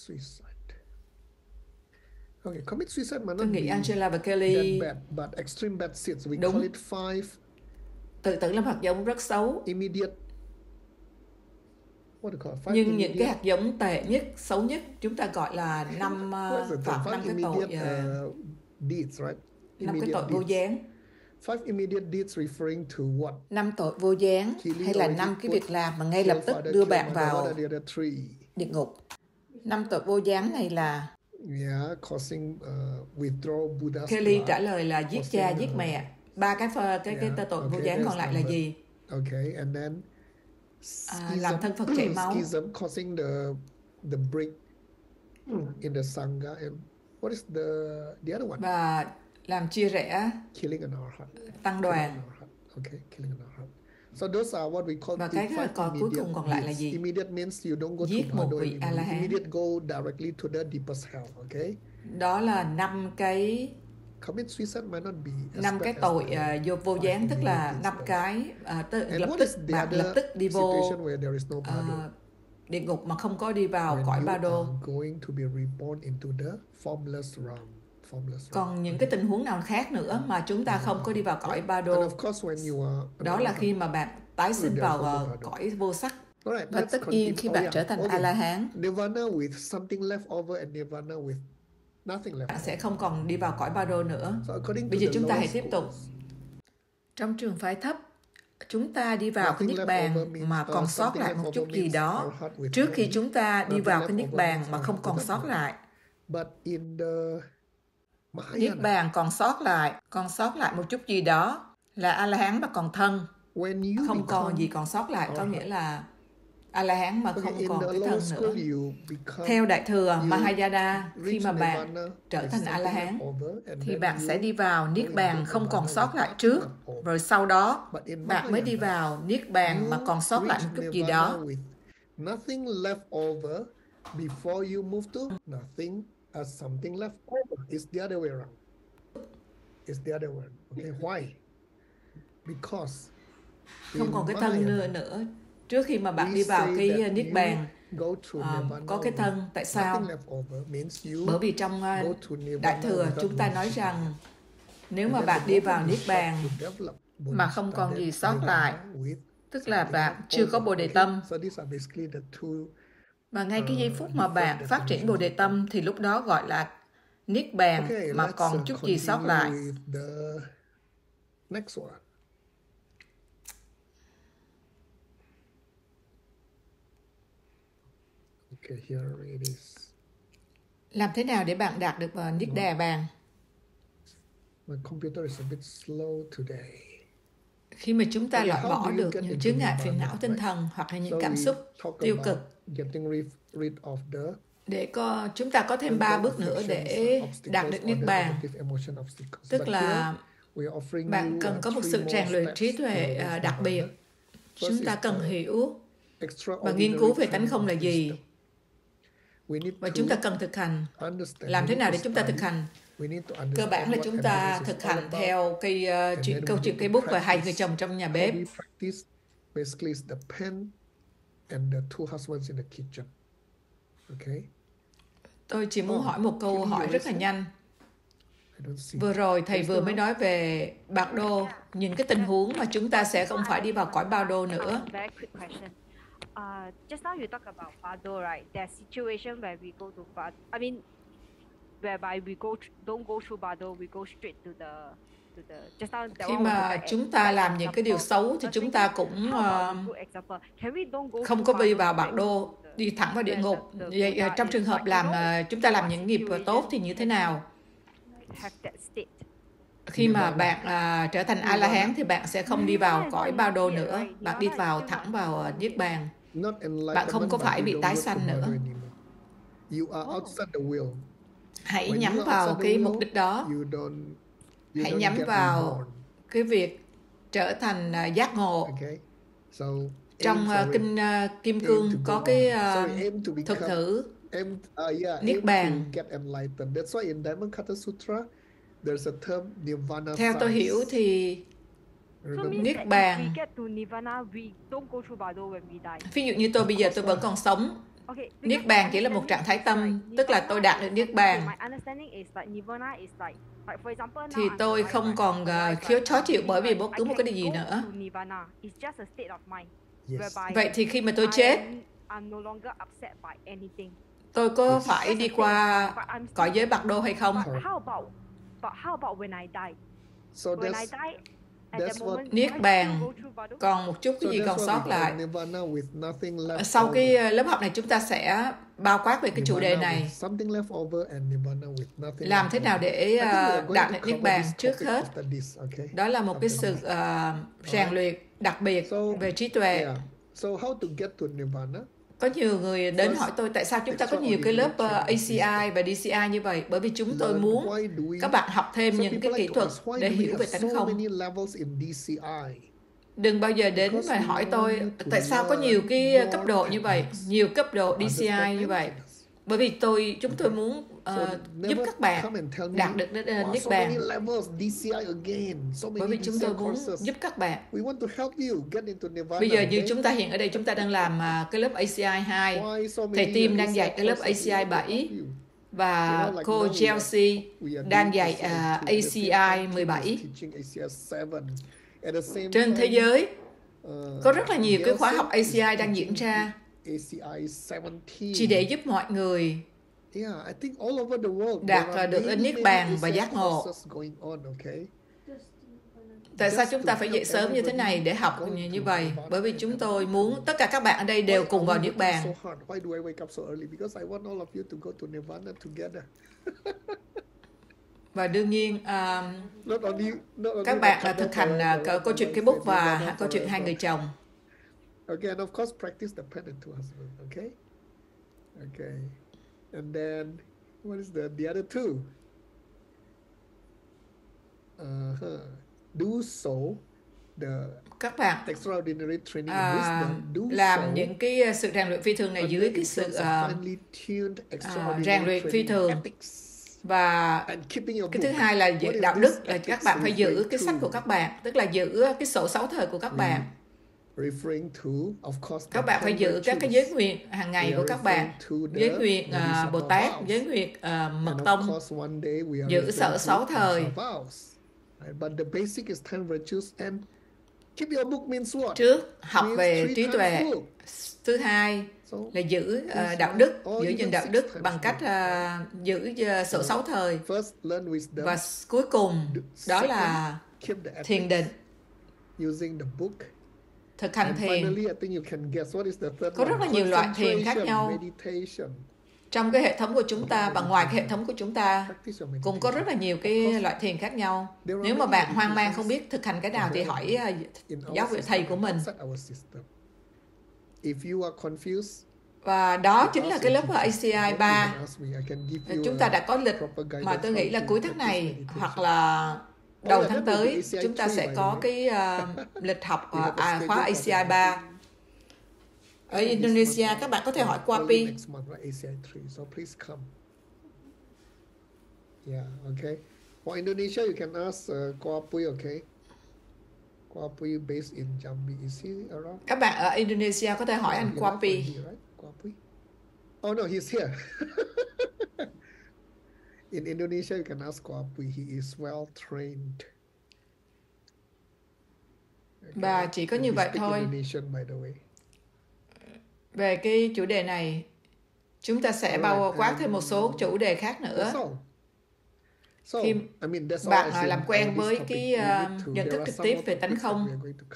Okay, commit suicide might not Tôi nghĩ Angela và Kelly bad, but extreme bad seeds. We đúng. Call it five. Tự tử là một hạt giống rất xấu. Immediate. What do you call it? Five Nhưng immediate. những cái hạt giống tệ nhất, xấu nhất, chúng ta gọi là năm uh, phạm năm cái tội, uh, uh, deeds, right? năm cái tội vô gián. Five immediate deeds referring to what? Năm tội vô gián hay là năm cái việc làm mà ngay lập tức đưa bạn vào địa ngục. Năm tội vô gián này là yeah, causing, uh, withdraw Buddha's Kelly blood, trả lời là giết cha, giết uh, mẹ. Ba cái cái cái, yeah, cái tội okay, vô gián còn lại là number. gì? Okay, and then À, làm thân Phật chảy máu. Schism causing the the break in the sangha, and what is the the other one? Và làm chia rẽ, Killing an arhat. tăng đoàn. Okay, killing an arhat. So those are what we call Và the cái five còn cuối cùng còn lại là gì? Immediate means you don't go Giết to một Bado vị anymore. A-la-hán. Immediate go directly to the deepest hell. Okay. Đó là năm cái Commit suicide might not be năm cái tội uh, vô vô gián, tức là năm cái uh, tức, lập tức bạn lập tức đi vô uh, địa ngục mà không có đi vào cõi Ba Đô. Còn những cái tình huống nào khác nữa mà chúng ta không có đi vào cõi Ba Đô, đó là khi mà bạn tái sinh vào uh, cõi vô sắc. Và tất nhiên khi bạn trở thành A-la-hán, bạn sẽ không còn đi vào cõi Ba Đô nữa. Bây giờ chúng ta hãy tiếp tục. Trong trường phái thấp, chúng ta đi vào cái Niết Bàn mà còn sót lại một chút gì đó trước khi chúng ta đi vào cái Niết Bàn mà không còn sót lại. Niết Bàn còn sót lại, còn sót lại một chút gì đó là A-la-hán mà còn thân. Không còn gì còn sót lại, có nghĩa là A-la-hán mà không còn cái thân nữa. Theo Đại thừa Mahayana, khi mà bạn trở thành A-la-hán thì bạn sẽ đi vào Niết Bàn không còn sót lại trước, rồi sau đó bạn mới đi vào Niết Bàn mà còn sót lại một chút gì đó. Nothing left over before you move to nothing as something left over. It's the other way around. It's the other way. Okay, why? Because không còn cái thân nữa nữa. Trước khi mà bạn đi vào cái Niết Bàn uh, có cái thân. Tại sao? Bởi vì trong uh, Đại thừa chúng ta nói rằng nếu mà bạn đi vào Niết Bàn mà không còn gì sót lại, tức là bạn chưa có Bồ Đề Tâm. Và ngay cái giây phút mà bạn phát triển Bồ Đề Tâm thì lúc đó gọi là Niết Bàn mà còn chút gì sót lại. Okay, here it is. Làm thế nào để bạn đạt được uh, Niết Đà Bàn? My computer is a bit slow today. Khi mà chúng ta loại bỏ được những chướng ngại phiền não tinh thần hoặc là những cảm xúc tiêu cực, để có chúng ta có thêm ba bước nữa để đạt được Niết Bàn. Tức là bạn cần có một sự rèn luyện trí tuệ uh, đặc biệt. Chúng ta cần hiểu và nghiên cứu về tánh không là gì. Và chúng ta cần thực hành. Làm thế nào để chúng ta thực hành? Cơ bản là chúng ta thực hành theo cái uh, chuyện, câu chuyện cây bút và hai người chồng trong nhà bếp. Tôi chỉ muốn hỏi một câu hỏi rất là nhanh. Vừa rồi thầy vừa mới nói về bạc đô, nhìn cái tình huống mà chúng ta sẽ không phải đi vào cõi bao đô nữa. Uh, just now you talk about Bado, right? There's situation where we go to Bado. I mean, whereby we go don't go through Bado, we go straight to the to the. Just now, that khi mà chúng ta làm những cái điều xấu thì chúng ta cũng uh, không có đi vào bạc đô, đi thẳng vào địa ngục. Vậy trong trường hợp làm uh, chúng ta làm những nghiệp tốt thì như thế nào? Khi mà bạn uh, trở thành A-la-hán thì bạn sẽ không đi vào cõi bao đô nữa, bạn đi vào thẳng vào uh, niết bàn. Bạn không có phải bị tái sanh nữa. Hãy nhắm vào cái mục đích đó. Hãy nhắm vào cái việc trở thành uh, giác ngộ. Trong uh, kinh uh, Kim Cương có cái uh, thuật ngữ niết bàn. Theo tôi hiểu thì niết bàn, ví dụ như tôi bây giờ tôi vẫn còn sống, niết bàn chỉ là một trạng thái tâm, tức là tôi đạt được niết bàn thì tôi không còn khiếu khó chịu bởi vì bất cứ một cái điều gì nữa. Vậy thì khi mà tôi chết, tôi có phải đi qua cõi giới bạc đô hay không? Niết bàn còn một chút cái gì còn sót lại. Sau cái lớp học này chúng ta sẽ bao quát về cái chủ đề này. Làm thế nào để đạt được niết bàn? Trước hết, đó là một cái sự uh, rèn luyện đặc biệt về trí tuệ. Có nhiều người đến hỏi tôi tại sao chúng ta có nhiều cái lớp uh, A C I và D C I như vậy. Bởi vì chúng tôi muốn các bạn học thêm những cái kỹ thuật để hiểu về tánh không. Đừng bao giờ đến và hỏi tôi tại sao có nhiều cái cấp độ như vậy, nhiều cấp độ D C I như vậy. Bởi vì tôi chúng tôi muốn uh, giúp các bạn đạt được đến uh, niết bàn. Bởi vì chúng tôi muốn giúp các bạn. Bây giờ như chúng ta hiện ở đây chúng ta đang làm uh, cái lớp A C I hai. Thầy Tim đang dạy cái lớp A C I bảy. Và cô Chelsea đang dạy uh, A C I mười bảy. Trên thế giới có rất là nhiều cái khóa học A C I đang diễn ra chỉ để giúp mọi người đạt được đến niết bàn và giác ngộ. Tại sao chúng ta phải dậy sớm như thế này để học như, như vậy? Bởi vì chúng tôi muốn tất cả các bạn ở đây đều cùng vào niết bàn. Và đương nhiên uh, các bạn là thực hành uh, câu chuyện cái bút và câu chuyện hai người chồng. Okay, and of course practice the pen and two husbands. Okay, okay, and then what is the the other two? Uh huh. Do so. The các bạn extraordinary training uh, wisdom. Do làm so, những cái sự rèn luyện phi thường này dưới cái sự uh, uh, rèn luyện phi thường. Và cái thứ hai là đạo đức, là các bạn phải giữ cái sách của các bạn, tức là giữ cái sổ sáu thời của các bạn. Các bạn phải giữ các cái giới nguyện hàng ngày của các bạn, giới nguyện uh, Bồ Tát, giới nguyện uh, Mật Tông, giữ sở sáu thời. Trước học về trí tuệ, thứ hai là giữ uh, đạo đức, giữ gìn đạo đức bằng cách uh, giữ uh, sổ sáu thời. Và cuối cùng đó là thiền định, thực hành thiền. Có rất là nhiều loại thiền khác nhau trong cái hệ thống của chúng ta, và ngoài cái hệ thống của chúng ta cũng có rất là nhiều cái loại thiền khác nhau. Nếu mà bạn hoang mang không biết thực hành cái nào thì hỏi uh, giáo vị thầy của mình. Và đó chính là cái lớp A C I ba. Chúng ta đã có lịch mà tôi nghĩ là cuối tháng này hoặc là đầu tháng tới chúng ta sẽ có cái uh, lịch học uh, à, khóa a xê i ba. Ở Indonesia các bạn có thể hỏi Quapi. Yeah, okay. For Indonesia, you can ask uh, Quapi, okay. Quapi based in Jambi. Is he around? Các bạn ở Indonesia có thể hỏi anh Quapi. Right? Quapi. Oh no, he's here. In Indonesia, you can ask Quapi. He is well trained. Okay. Và chỉ có như vậy thôi. Indonesian, by the way. Về cái chủ đề này, chúng ta sẽ bao quát thêm một số chủ đề khác nữa. Khi bạn làm quen với cái uh, nhận thức trực tiếp về tánh không,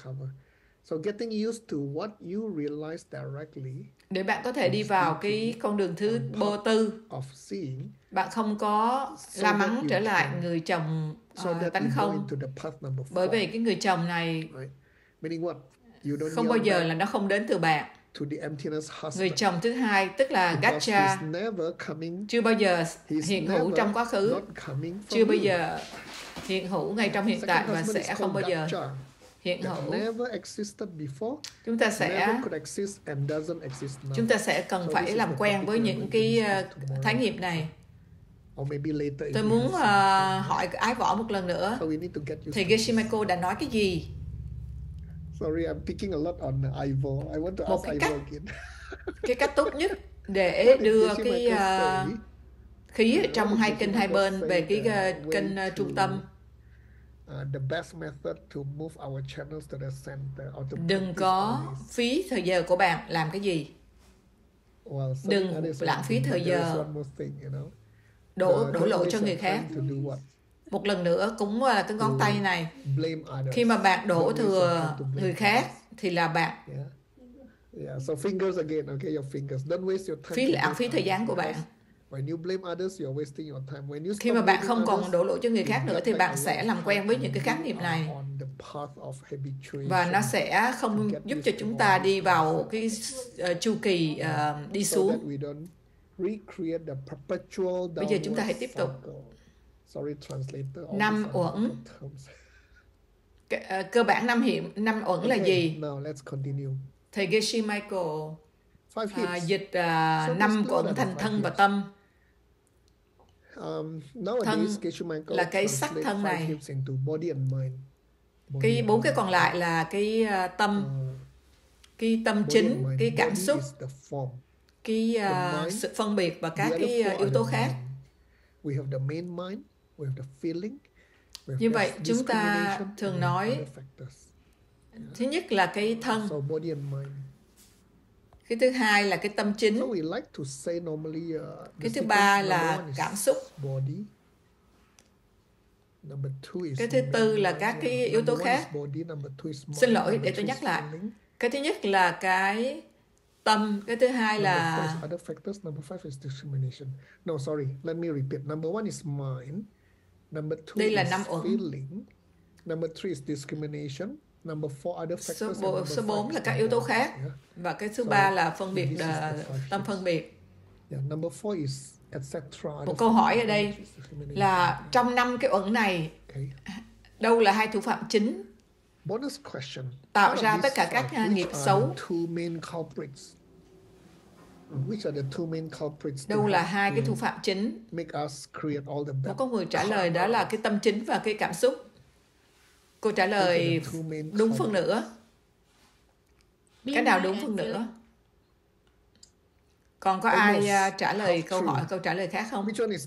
để bạn có thể đi vào cái con đường thứ vô tư, bạn không có la mắng trở lại người chồng uh, tánh không, bởi vì cái người chồng này không bao giờ là nó không đến từ bạn. Người chồng thứ hai tức là Gacha chưa bao giờ hiện hữu trong quá khứ, chưa bao giờ hiện hữu ngay trong hiện tại và sẽ không bao giờ hiện hữu. Chúng ta sẽ chúng ta sẽ cần phải làm quen với những cái uh, thái nghiệm này. Tôi muốn uh, hỏi Ái Võ một lần nữa, thì Geshe Michael đã nói cái gì? Sorry, I'm picking a lot on Ivo. I want to một ask cái Ivo cách, again. cái cách tốt nhất để đưa cái uh, khí ở trong hai kênh hai bên về cái uh, kênh uh, trung tâm. Đừng có phí thời giờ của bạn làm cái gì. Đừng lãng phí thời giờ đổ đổ lỗi cho người khác. Một lần nữa cũng là cái ngón tay này. Khi mà bạn đổ thừa người khác thì là bạn phí lãng phí thời gian của bạn. Khi mà bạn không còn đổ lỗi cho người khác nữa thì bạn sẽ làm quen với những cái khái niệm này. Và nó sẽ không giúp cho chúng ta đi vào cái uh, chu kỳ uh, đi xuống. Bây giờ chúng ta hãy tiếp tục. Sorry, translator. Năm uẩn. Cơ bản năm hiện năm uẩn là gì? Now let's continue. Thầy Geshe Michael uh, dịch uh, năm uẩn thành thân và tâm. Um, thân là cái sắc thân này. Cái bốn cái còn lại là cái uh, tâm, cái tâm chính, cái cảm xúc, cái uh, sự phân biệt và các cái uh, yếu tố khác. Như vậy chúng ta thường nói thứ nhất là cái thân, cái thứ hai là cái tâm chính, cái thứ ba là cảm xúc, cái thứ tư là các cái yếu tố khác. Xin lỗi, để tôi nhắc lại. Cái thứ nhất là cái tâm, cái thứ hai là đây là năm uẩn. Số, bộ, số bốn là các yếu tố khác. Và cái thứ ba là phân biệt, là tâm phân biệt. Một câu hỏi ở đây là trong năm cái uẩn này, đâu là hai thủ phạm chính tạo ra tất cả các nghiệp xấu? Đâu là hai cái thủ phạm chính? Một con người trả lời đó là cái tâm chính và cái cảm xúc. Cô trả lời đúng phân nửa. Cái nào đúng phân nửa? Còn có ai trả lời câu hỏi, câu trả lời khác không?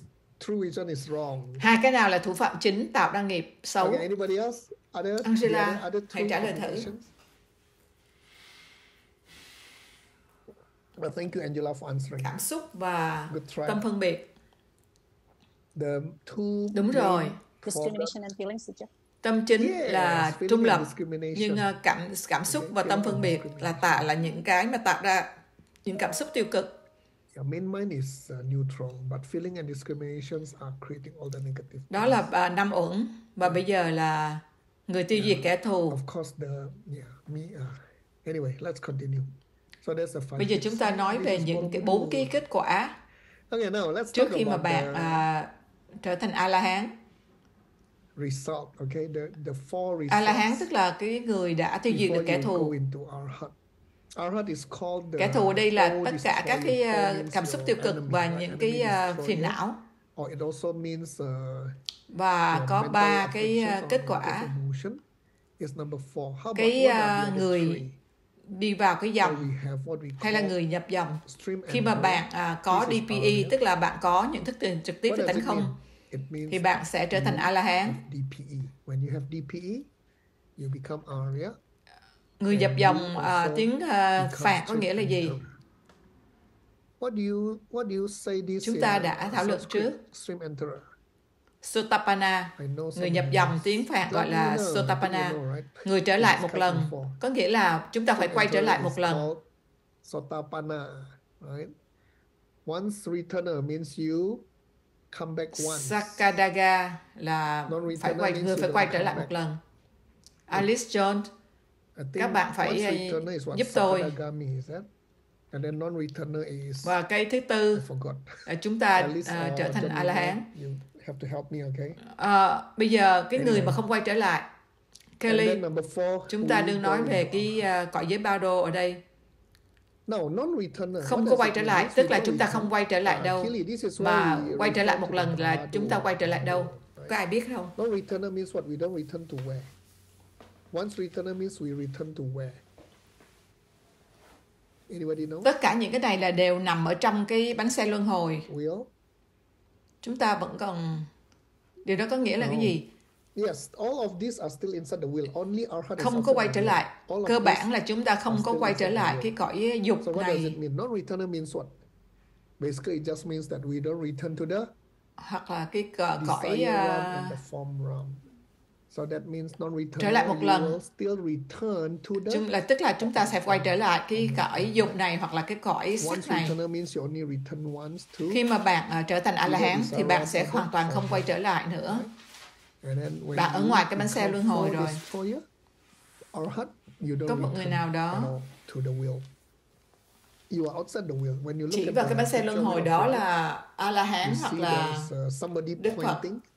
Hai cái nào là thủ phạm chính tạo ra nghiệp xấu? Angela, hãy trả lời thử. Thank you, Angela, for answering. Cảm xúc và tâm phân biệt. Đúng rồi. Tâm chính yes, là trung lập, nhưng cảm cảm xúc và tâm phân biệt là tạo là những cái mà tạo ra những cảm xúc tiêu cực. Đó là năm uẩn, và bây giờ là người tiêu diệt kẻ thù. Bây giờ chúng ta nói về những cái bốn cái kết quả trước khi mà bạn à, trở thành A-la-hán. result, okay? The the four results. A-la-hán tức là cái người đã tiêu diệt được kẻ thù. Kẻ thù ở đây là tất cả các cái uh, cảm xúc tiêu cực và những cái uh, phiền não. Và có ba cái uh, kết quả. Cái uh, người đi vào cái dòng hay là người nhập dòng. Khi mà bạn uh, có đê pê e, tức là bạn có nhận thức trực tiếp về tấn không, thì bạn sẽ trở thành A-la-hán. Người nhập dòng uh, tiếng uh, Phạn có nghĩa là gì? Chúng ta đã thảo luận trước. Sotapanna, người nhập dòng tiếng Phạn gọi là Sotapanna, người trở lại một lần, có nghĩa là chúng ta phải quay trở lại một lần. Once returner means you come back once. Sakadaga là phải quay, người phải quay trở lại một lần. Alice Jones, các bạn phải giúp tôi. Và cái thứ tư là chúng ta uh, trở thành A-la-hán. Uh, bây giờ cái người mà không quay trở lại, Kelly, chúng ta đừng nói về cái uh, cõi giới Bado ở đây. Không có quay trở lại, tức là chúng ta không quay trở lại đâu. Mà quay trở lại một lần là chúng ta quay trở lại đâu? Có ai biết không? Tất cả những cái này là đều nằm ở trong cái bánh xe luân hồi. Chúng ta vẫn còn... Điều đó có nghĩa là cái gì? Không có quay trở lại. Cơ bản là chúng ta không có quay trở lại cái cõi dục này. Hoặc là cái cõi uh, trở lại một lần. Chúng là tức là chúng ta sẽ quay trở lại cái cõi dục này hoặc là cái cõi sắc này. Khi mà bạn uh, trở thành A-la-hán thì bạn sẽ hoàn toàn không quay trở lại nữa. Bạn ở ngoài cái bánh xe luân hồi rồi. Có một người nào đó chỉ vào cái bánh xe luân hồi đó là A-la-hán hoặc là Đức Phật.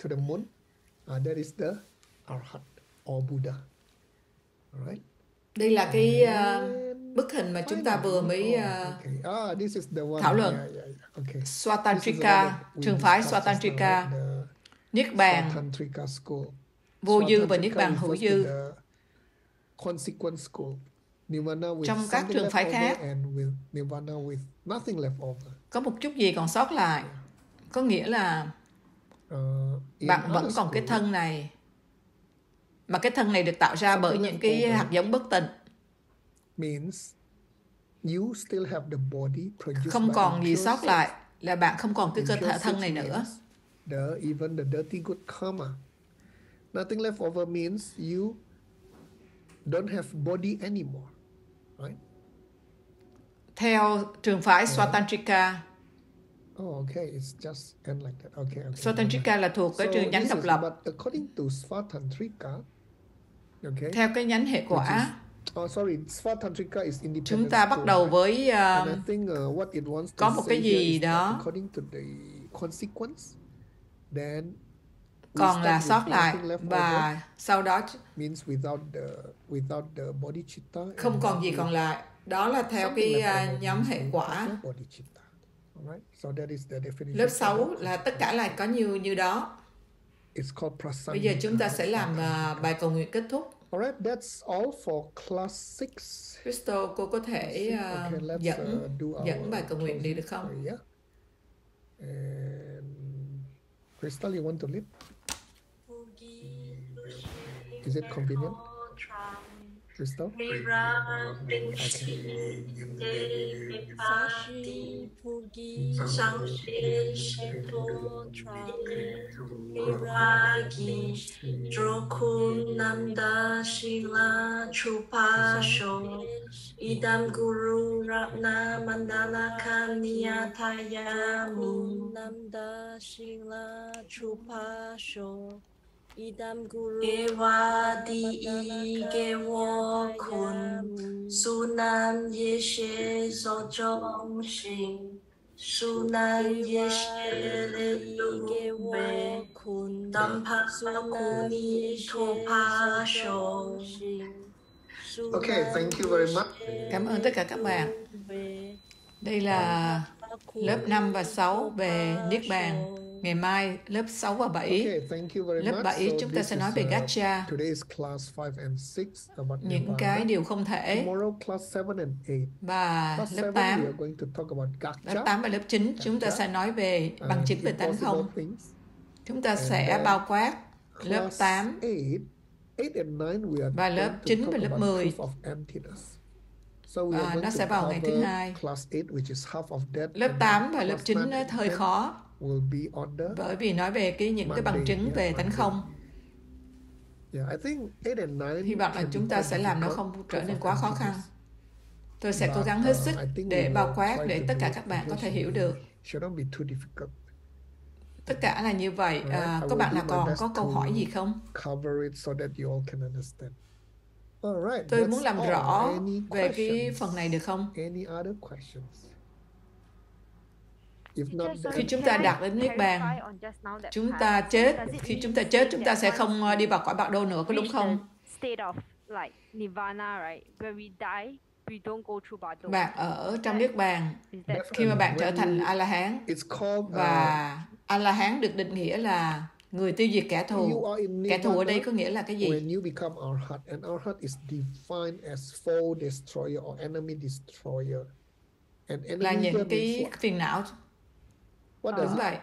Đây là cái uh, bức hình mà chúng ta vừa mới uh, thảo luận. Swatantrika, trường phái Swatantrika, Niết bàn vô dư và Niết bàn hữu dư. Trong các trường phái khác có một chút gì còn sót lại, có nghĩa là bạn vẫn còn cái thân này, mà cái thân này được tạo ra bởi những cái hạt giống bất tịnh. Không còn gì sót lại, là bạn không còn cái cơ thể thân này nữa. The, even the dirty good karma. Nothing left over means you don't have body anymore, right? Theo trường phái Swatantrika. Oh, okay, it's just end like that. Okay, okay. Swatantrika là thuộc cái trường nhánh độc lập. But according to Swatantrika, okay. Theo cái nhánh hệ quả. Oh, sorry, Swatantrika is independent. Chúng ta bắt đầu với uh, think, uh, what it wants to có một cái gì đó. According to the consequence. Then còn là sót lại và sau đó means without the without the body chitta, không còn gì còn lại. Đó là theo cái uh, nhóm hệ quả. Lớp sáu là tất cả là có như như đó. Bây giờ chúng ta sẽ làm uh, bài cầu nguyện kết thúc. Alright, that's all for class six. Crystal, cô có thể uh, okay, dẫn uh, dẫn bài cầu nguyện đi được không? Yeah. Crystal, you want to lead? Is it convenient? Crystal? Idam Guru Ratna Mandala Kanya Thayamu Nanda Shila Chupasho Idam Guru Ewa Di Gewo Kun Sunan Yeshe So Jong Shin Sunan yeshe lube dampa kuni topa sho. Okay, thank you very much. Cảm ơn tất cả các bạn. Đây là lớp năm và sáu về Niết Bàn. Ngày mai lớp sáu và bảy. Okay, thank you very lớp much. bảy So chúng ta sẽ nói về uh, Gacha. Today's class five and six about Những Nirvana. cái điều không thể. Tomorrow class seven and eight. Và Class lớp seven, tám. we are going to talk about Gacha. Lớp tám và lớp chín chúng ta sẽ nói về bằng chứng về tánh không. Chúng ta sẽ bao quát lớp tám và lớp chín và lớp mười. Và nó sẽ vào ngày thứ hai. Lớp tám và lớp chín nó hơi khó bởi vì nói về cái những cái bằng chứng về tánh không. Hy vọng là chúng ta sẽ làm nó không trở nên quá khó khăn. Tôi sẽ cố gắng hết sức để bao quát để tất cả các bạn có thể hiểu được. Tất cả là như vậy. À, có bạn nào còn có câu hỏi gì không? Tôi muốn làm rõ về cái phần này được không? Khi chúng ta đạt đến Niết Bàn, chúng ta chết. Khi chúng ta chết, chúng ta sẽ không đi vào cõi bạc đô nữa, có đúng không? Bạn ở trong Niết Bàn khi mà bạn trở thành A-la-hán, và A-la-hán được định nghĩa là người tiêu diệt kẻ thù. Kẻ thù ở đây có nghĩa là cái gì? Là những cái phiền não. Đúng vậy.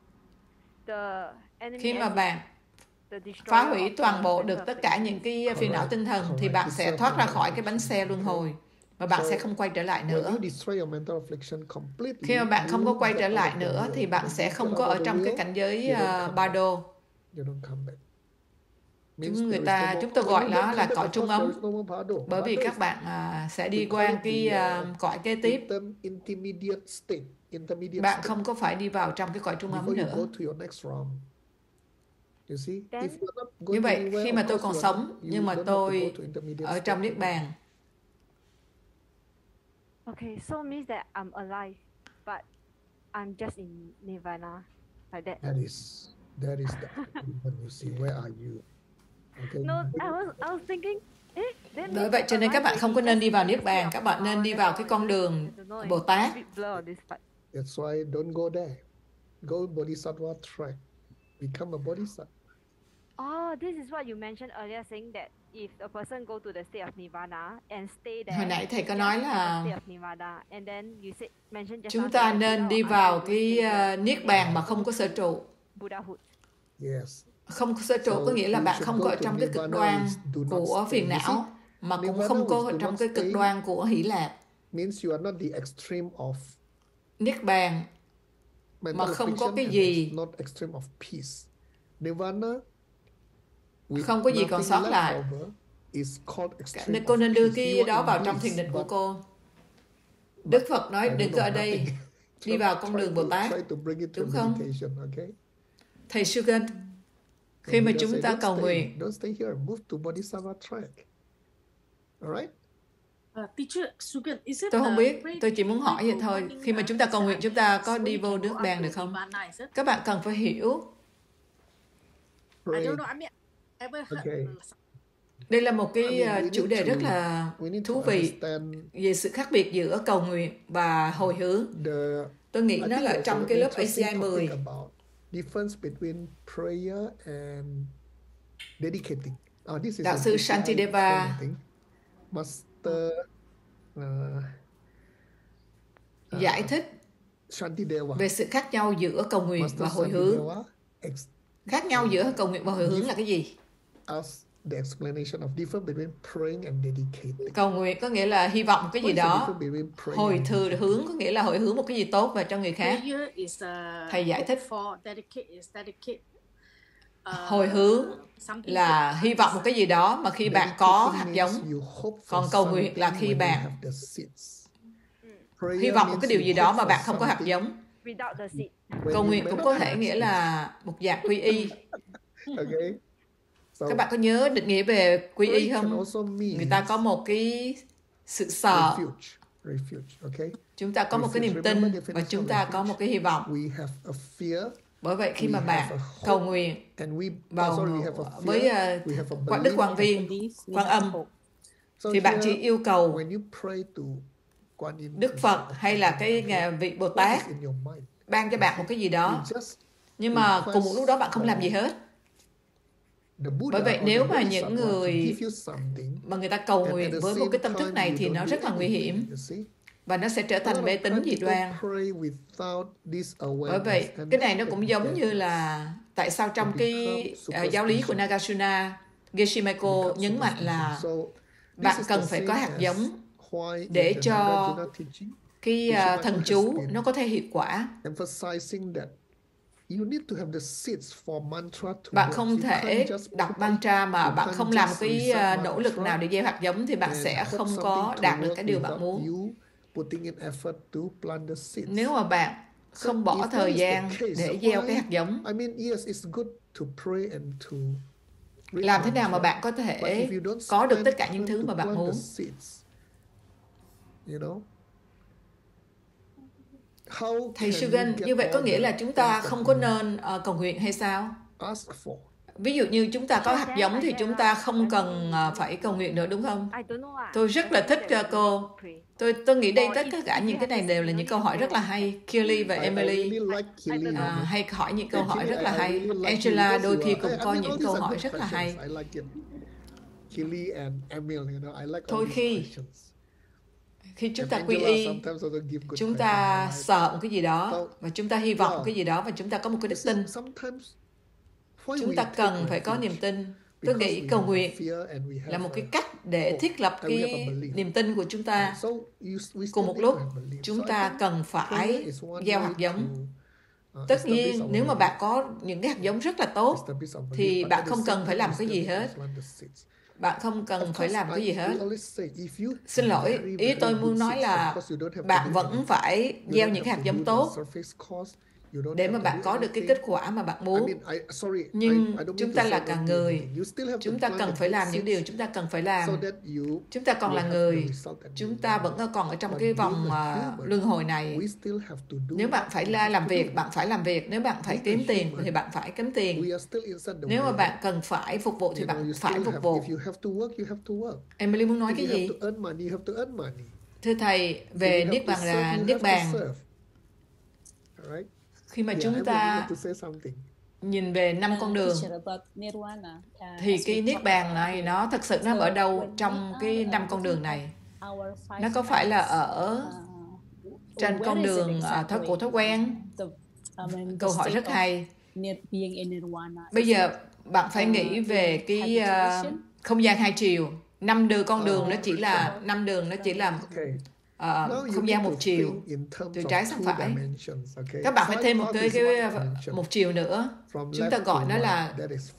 Khi mà bạn phá hủy toàn bộ được tất cả những cái phiền não tinh thần thì bạn sẽ thoát ra khỏi cái bánh xe luân hồi và bạn sẽ không quay trở lại nữa. Khi mà bạn không có quay trở lại nữa thì bạn sẽ không có ở trong cái cảnh giới uh, ba đô. Chúng người ta chúng tôi gọi nó là cõi trung âm, bởi vì các bạn uh, sẽ đi qua cái uh, cõi kế tiếp. Bạn không có phải đi vào trong cái cõi trung âm nữa. Như vậy khi mà tôi còn sống nhưng mà tôi ở trong Niết Bàn. Okay, so means that I'm alive, but I'm just in Nirvana, like that. That is, that is the when you see where are you? Okay. No, I was, I was thinking. Bởi vậy cho nên các bạn không có nên đi vào Niết Bàn, các bạn nên đi vào cái con đường Bồ Tát. That's why don't go there. Go Bodhisattva track. Become a Bodhisattva. Oh, this is what you mentioned earlier, saying that if a person go to the state of nirvana and stay there. Hồi nãy thầy có nói là nirvana, and then you said, mention just chúng ta nên đi vào cái uh, Niết Bàn mà không có sở trụ. Buddhahood. Yes. Không có sở trụ có nghĩa là bạn không có ở trong cái cực đoan của phiền não, mà cũng không có ở trong cái cực đoan của hỷ lạc. Means you are not the extreme of Niết Bàn mà không có cái gì, không có gì còn sót lại. Nên cô nên đưa cái đó vào trong thiền định của cô. Đức Phật nói đừng có ở đây, đi vào con đường Bồ Tát, đúng không? Thầy Sugan, khi mà chúng ta cầu nguyện, tôi không biết, tôi chỉ muốn hỏi vậy thôi. Khi mà chúng ta cầu nguyện, chúng ta có đi vô Niết Bàn được không? Các bạn cần phải hiểu. Đây là một cái chủ đề rất là thú vị về sự khác biệt giữa cầu nguyện và hồi hướng. Tôi nghĩ nó là trong cái lớp A C I mười. Đạo sư Shantideva giải thích về sự khác nhau giữa cầu nguyện và hồi hướng. Khác nhau giữa cầu nguyện và hồi hướng là cái gì? Cầu nguyện có nghĩa là hy vọng một cái gì đó. Hồi thừa hướng có nghĩa là hồi hướng một cái gì tốt và cho người khác. Thầy giải thích. Hồi hướng là hy vọng một cái gì đó mà khi bạn có hạt giống. Còn cầu nguyện là khi bạn hy vọng một cái điều gì đó mà bạn không có hạt giống. Cầu nguyện cũng có thể nghĩa là một dạng quy y. Các bạn có nhớ định nghĩa về quy y không? Người ta có một cái sự sợ, refuge, okay? Chúng ta có một cái niềm tin và chúng ta có một cái hy vọng. We have a fear. Bởi vậy khi mà bạn cầu nguyện vào với uh, quan Đức Quan Viên, Quan Âm, thì bạn chỉ yêu cầu Đức Phật hay là cái vị Bồ Tát ban cho bạn một cái gì đó. Nhưng mà cùng một lúc đó bạn không làm gì hết. Bởi vậy nếu mà những người mà người ta cầu nguyện với một cái tâm thức này thì nó rất là nguy hiểm. Và nó sẽ trở thành mê tín dị đoan. Bởi vậy, cái này nó cũng giống như là tại sao trong cái uh, giáo lý của Nagarjuna, Geshe Michael nhấn mạnh là bạn cần phải có hạt giống để cho cái uh, thần chú nó có thể hiệu quả. Bạn không thể đọc mantra mà bạn không làm cái uh, nỗ lực nào để gieo hạt giống thì bạn sẽ không có đạt được cái điều bạn muốn. Nếu mà bạn không bỏ thời gian để gieo cái hạt giống, làm thế nào mà bạn có thể có được tất cả những thứ mà bạn muốn? Thầy Sugan, như vậy có nghĩa là chúng ta không có nên uh, cầu nguyện hay sao? Ví dụ như chúng ta có hạt giống thì chúng ta không cần uh, phải cầu nguyện nữa đúng không? Tôi rất là thích uh, cô. Tôi tôi nghĩ đây tất cả những cái này đều là những câu hỏi rất là hay. Kelly và Emily uh, hay hỏi những câu hỏi rất là hay. Angela đôi khi cũng có những câu hỏi rất là hay. Thôi khi khi chúng ta quy y, chúng ta sợ một cái gì đó và chúng ta hy vọng một cái gì đó và chúng ta có một cái đức tin. Chúng ta cần phải có niềm tin. Tôi nghĩ cầu nguyện là một cái cách để thiết lập cái niềm tin của chúng ta. Cùng một lúc, chúng ta cần phải gieo hạt giống. Tất nhiên, nếu mà bạn có những cái hạt giống rất là tốt, thì bạn không cần phải làm cái gì hết. Bạn không cần phải làm cái gì hết. Xin lỗi, ý tôi muốn nói là bạn vẫn phải gieo những hạt giống tốt để mà bạn có được cái kết quả mà bạn muốn. Nhưng chúng ta là cả người. Chúng ta cần phải làm những điều chúng ta cần phải làm. Chúng ta còn là người. Chúng ta vẫn còn ở trong cái vòng uh, luân hồi này. Nếu bạn phải la làm việc, bạn phải làm việc. Nếu bạn phải kiếm tiền thì bạn phải kiếm tiền. Nếu mà bạn cần phải phục vụ thì bạn phải phục vụ. Emily muốn nói cái gì? Thưa Thầy, về Niết Bàn là Niết Bàn. Khi mà chúng ta nhìn về năm con đường thì cái Niết Bàn này nó thật sự nó ở đâu trong cái năm con đường này? Nó có phải là ở trên con đường thói của thói quen? Câu hỏi rất hay. Bây giờ bạn phải nghĩ về cái uh, không gian hai chiều. Năm đường con đường nó chỉ là năm đường nó chỉ là Uh, không gian một chiều từ trái sang phải. Các bạn phải thêm một cái, cái một chiều nữa. Chúng ta gọi nó là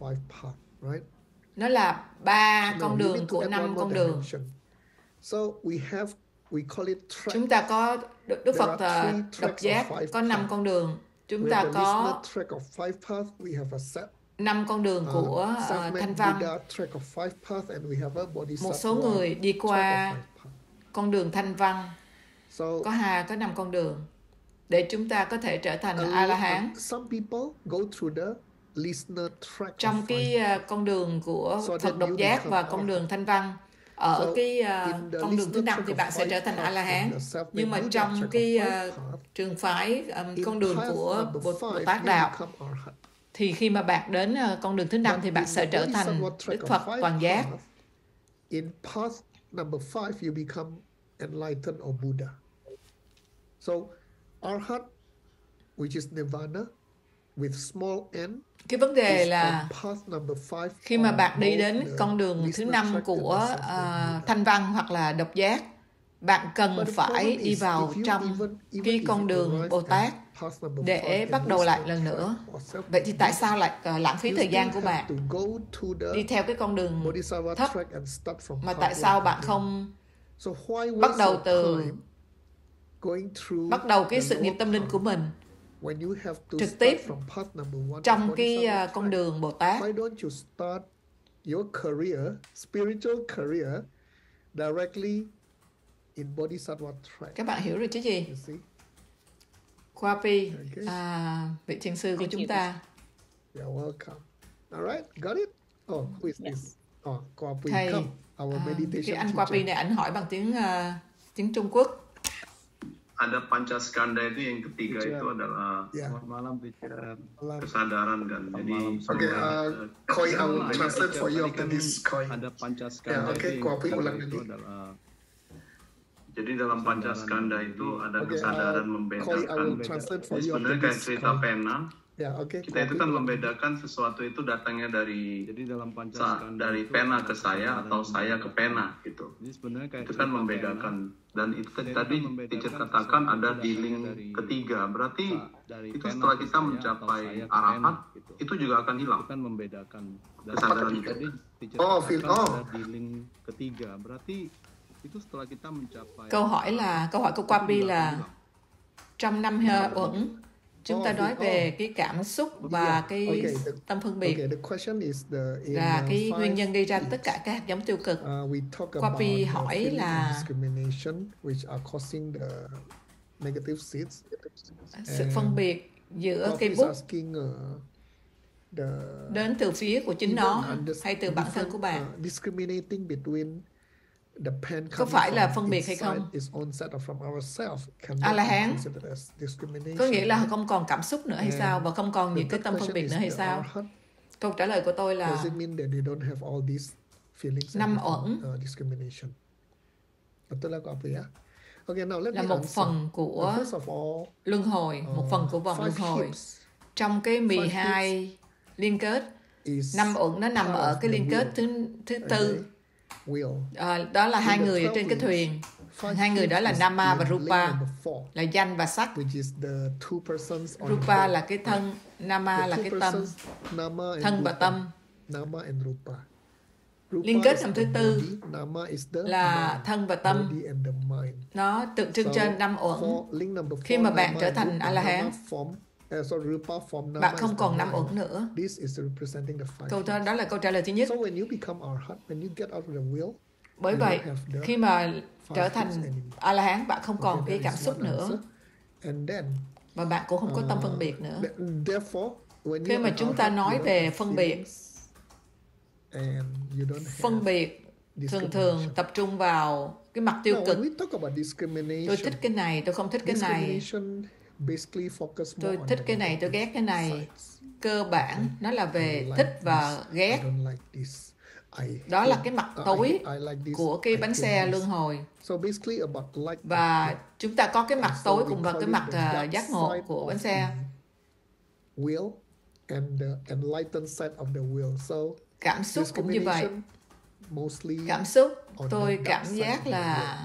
nó là ba con đường của năm con đường. Chúng ta có Đức Phật độc giác có năm con đường. Chúng ta có năm con đường của uh, Thanh Văn. Một số người đi qua con đường Thanh Văn có hai có năm con đường để chúng ta có thể trở thành A-la-hán. Trong cái uh, con đường của Phật độc giác và con đường Thanh Văn, ở cái uh, con đường thứ năm thì bạn sẽ trở thành A-la-hán. Nhưng mà trong cái uh, trường phái um, con đường của Bồ, Bồ Tát Đạo thì khi mà bạn đến uh, con đường thứ năm thì bạn sẽ trở thành Đức Phật toàn giác. Number five, you become enlightened or Buddha. So, Arhat, which is Nirvana, with small n. Cái vấn đề là khi mà bạn đi đến con đường thứ năm của uh, Thanh Văn hoặc là độc giác, bạn cần phải đi vào trong cái con đường Bồ Tát để bắt đầu lại lần nữa. Vậy thì tại sao lại uh, lãng phí thời gian của bạn đi theo cái con đường thấp, mà tại sao bạn không bắt đầu từ bắt đầu cái sự nghiệp tâm linh của mình trực tiếp trong cái uh, con đường Bồ Tát? in Bodhisattva track. Các bạn hiểu rồi chứ gì? Khoa Pi, okay. à, vị thiền sư của chúng ta. You're welcome. All right, got it? Oh, who is Yes. this? Oh, Khoa Pi, Thầy, come. Our à, meditation cái anh teacher. Khoa Pi này ảnh hỏi bằng tiếng uh, tiếng Trung Quốc. Ada Pancaskanda itu yang ketiga teacher. itu adalah Yeah. malam kesadaran kan. Jadi okay, uh, Koi, I will translate for you after this Koi. Ada Pancaskanda yeah, okay, itu Khoa Pi ulang itu lagi. adalah jadi dalam Pancaskanda itu ada okay, kesadaran uh, membedakan. Koi, I will translate for you sebenarnya kayak cerita Koi. pena. Yeah, okay, kita itu kan membedakan sesuatu itu datangnya dari jadi dalam Pancaskanda dari pena ke saya atau saya ke pena gitu. Jadi sebenarnya kayak itu kan membedakan dan itu tadi teacher katakan ada di link ketiga. Berarti itu setelah kita mencapai arahat itu juga akan hilang. Kan membedakan kesadaran tadi teacher oh, katakan oh. ada di link ketiga. Berarti itu setelah kita mencapai. Câu hỏi là câu hỏi của Khoa Pi là trong năm uẩn chúng ta nói về cái cảm xúc và cái okay, the, tâm phân biệt okay, the question is the, in, là uh, cái nguyên nhân gây ra is, tất cả các hạt giống tiêu cực. Uh, we talk Khoa Pi about hỏi là discrimination which are causing the negative seeds. Sự phân biệt giữa cây bút asking, uh, the, đến từ phía của chính nó hay từ bản thân của bạn. Uh, discriminating between the pen có phải là phân biệt hay không? A-la-hán có nghĩa là không còn cảm xúc nữa hay sao và không còn những cái tâm phân biệt nữa hay sao? Câu trả lời của tôi là năm uẩn là một phần của luân hồi, một phần của vòng luân hồi. Trong cái mười hai liên kết, năm uẩn nó nằm ở cái liên kết thứ thứ tư. À, đó là hai người ở trên cái thuyền. Hai người đó là Nama và Rupa, là danh và sắc. Rupa là cái thân, Nama là cái tâm, thân và tâm. Liên kết năm thứ tư là thân và tâm. Nó tượng trưng cho năm uẩn. Khi mà bạn trở thành A-la-hán, bạn không còn năm uẩn nữa. Câu đó, đó là câu trả lời thứ nhất. Bởi vậy, khi mà trở thành A-la-hán, bạn không còn cái cảm xúc nữa. Và bạn cũng không có tâm phân biệt nữa. Khi mà chúng ta nói về phân biệt, phân biệt thường thường tập trung vào cái mặt tiêu cực. Tôi thích cái này, tôi không thích cái này. Tôi thích cái này, tôi ghét cái này. Cơ bản nó là về thích và ghét. Đó là cái mặt tối của cái bánh xe luân hồi. Và chúng ta có cái mặt tối cùng vào cái mặt uh, giác ngộ của bánh xe. Cảm xúc cũng như vậy. Cảm xúc, tôi cảm giác là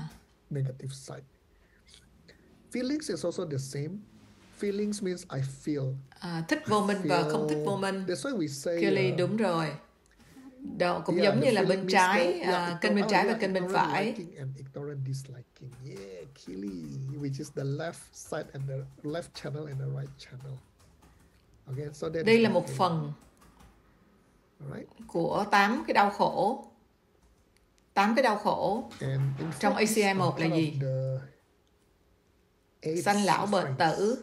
feelings is also the same. Feelings means I feel. À, thích vô minh và không thích vô minh. That's why we say. Kelly, đúng rồi. Đó cũng yeah, giống như là bên trái, the, yeah, uh, kênh bên trái và kênh bên phải. Yeah, Kelly, which is the left side and the left channel and the right channel. Okay, so that đây là một phần right. của tám cái đau khổ. Tám cái đau khổ. Trong A C I một là gì? Sanh lão bệnh tử.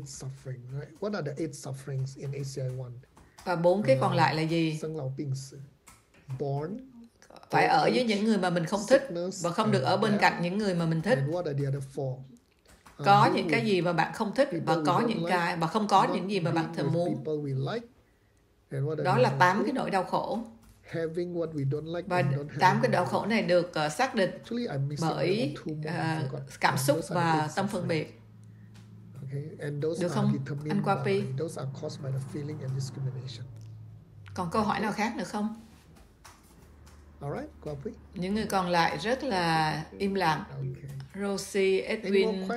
Và bốn cái còn lại là gì? Phải ở với những người mà mình không thích và không được ở bên cạnh những người mà mình thích. Có những cái gì mà bạn không thích và có những cái và không có những gì mà bạn thèm muốn. Đó là tám cái nỗi đau khổ. Và tám cái đau khổ này được uh, xác định bởi uh, cảm xúc và tâm phân biệt. Được không, anh Khoa Pi? Còn câu hỏi nào khác nữa không? Những người còn lại rất là im lặng. Rosie, Edwin.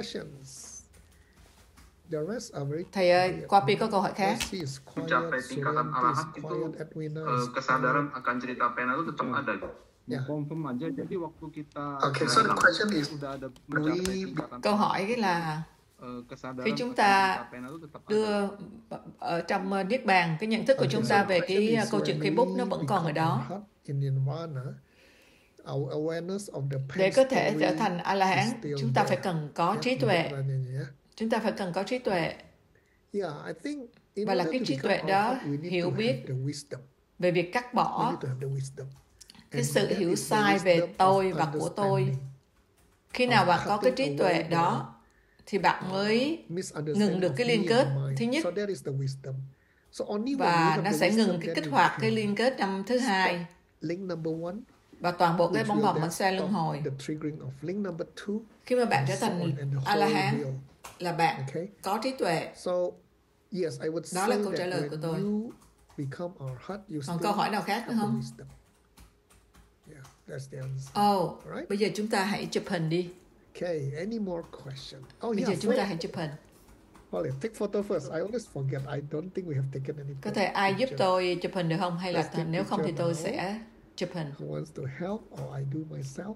Thầy ơi, Khoa Pi có câu hỏi khác. Mencapai tingkatan arahat itu uh, kesadaran akan cerita pena itu tetap ada. Yeah. Confirm aja. Jadi waktu kita okay, so the question is, sudah ada mencapai tingkatan. Câu hỏi cái là khi chúng ta đưa ở trong Niết Bàn, cái nhận thức của chúng ta về cái câu chuyện cây bút nó vẫn còn ở đó. our awareness of the Để có thể story trở thành A-la-hán, is still chúng ta phải there. cần có Yeah, trí you tuệ. get what I mean, yeah? Chúng ta phải cần có trí tuệ. Yeah, I think in Và là order cái to trí become tuệ đó arhat, we need hiểu to biết have the wisdom. về việc cắt We bỏ need to have the wisdom. cái And sự that hiểu is the sai về wisdom tôi of và của tôi. understanding. Khi nào Of bạn có cái cutting trí tuệ away đó thì bạn mới misunderstanding ngừng được of cái me liên and kết mine. thứ nhất, So that is the wisdom. So only when you và have nó the sẽ wisdom, ngừng cái then kích you hoạt can cái liên kết năm thứ hai, stop link number one, và toàn bộ cái which bóng will vòng then bánh xe luân stop hồi. the triggering of link number two, Khi mà bạn and trở so thành on, and the whole A-la-hán wheel. là bạn Okay. có trí tuệ. So yes, I would Đó là say câu trả that lời của when tôi. you become arhat, you Còn still câu hỏi nào khác have nữa the không? wisdom. Yeah, that's the answer. Oh, Alright. bây giờ chúng ta hãy chụp hình đi. Okay, any more question? Oh Bây yeah, giờ chúng ta wait. hãy chụp hình. Holly, take photo first. I always forget. I don't think we have taken any Có thể ai giúp picture. tôi chụp hình được không? Hay Let's là take nếu không thì picture tôi now. sẽ chụp hình. Who wants to help or I do myself?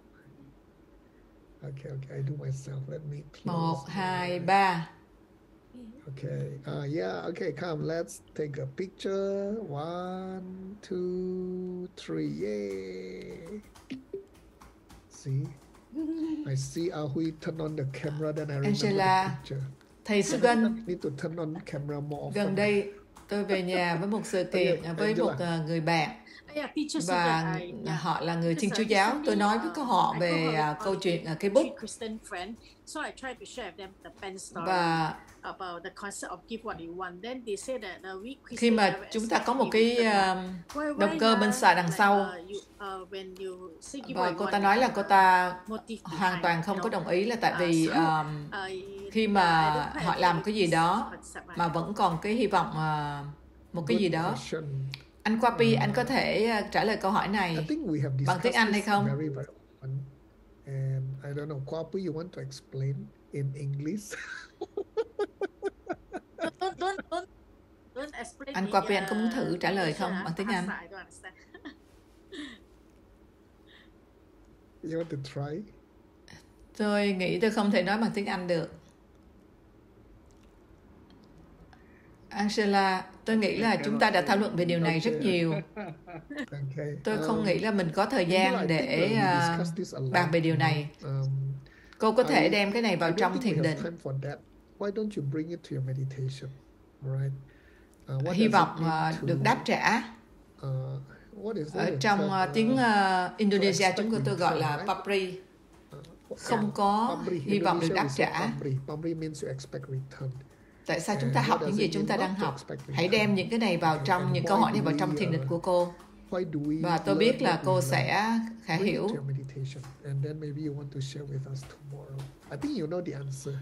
Okay, okay, I do myself. Let me close. Một, my- hai, ba. Okay. Uh, yeah. Okay. Come. Let's take a picture. One, two, three. Yay! See, I see Ahui turn on the camera. Then I remember Angela. the picture. Thầy Sugan, Need to turn on camera more often. gần đây tôi về nhà với một sự kiện với một uh, người bạn Yeah, teacher và said that I, yeah. họ là người Thiên Chúa Because, uh, giáo. recently, Tôi nói với uh, các họ I về told her uh, câu about chuyện the uh, cái three bút Christian friend, so I tried to share with them the pen story và about the concept of give what you want. Then they say that uh, we khi Christian mà never chúng ta accept có một free cái will. um, Why- động why cơ not? bên xà đằng Like, sau uh, you, uh, when you say give và what you cô want, ta nói là uh, cô ta motive hoàn behind, toàn không you có know. đồng ý là tại Uh, vì so, um, uh, khi yeah, mà I don't quite họ agree làm with cái gì this đó concept, mà right? vẫn còn cái hy vọng uh, một cái Good gì đó. question. Anh Quapi, anh có thể uh, trả lời câu hỏi I này think we have bằng tiếng discussed Anh hay this không? very, very often. And I don't know, Kwapu, you want to explain in English? Don't, don't, don't, don't explain Anh in, Quapi, anh có muốn uh, thử trả lời không English, bằng uh, tiếng Anh? Bahasa, I don't understand. You want to try? Tôi nghĩ tôi không thể nói bằng tiếng Anh được. Angela, tôi nghĩ là chúng ta đã thảo luận về điều này rất nhiều. Okay. Tôi không Um, nghĩ là mình có thời Angela, gian I think để that we uh, discussed this a lot, bàn về điều you know. này. Um, Cô có thể I- đem cái này vào I don't trong think thiền we have định. time for that. Why don't you bring it to your meditation? Right? Uh, what Hy does vọng it mean uh, to, được đáp trả. uh, what is Ở it? trong Term, uh, uh, tiếng uh, Indonesia expect chúng tôi tôi gọi là return, right? papri, uh, không có Pamri. hy vọng được Indonesia đáp we say trả. Pamri. Pamri means you expect return. Tại sao chúng ta And học what những does gì it chúng ta mean đang not to học? expect Hãy đem return? những cái này vào Okay, trong and những why câu hỏi này do vào trong we, thiền định uh, của cô. Why do we Và tôi learn biết là what cô we sẽ learn? khả Bring it hiểu. to your meditation, and then maybe you want to share with us tomorrow. I think you know the answer.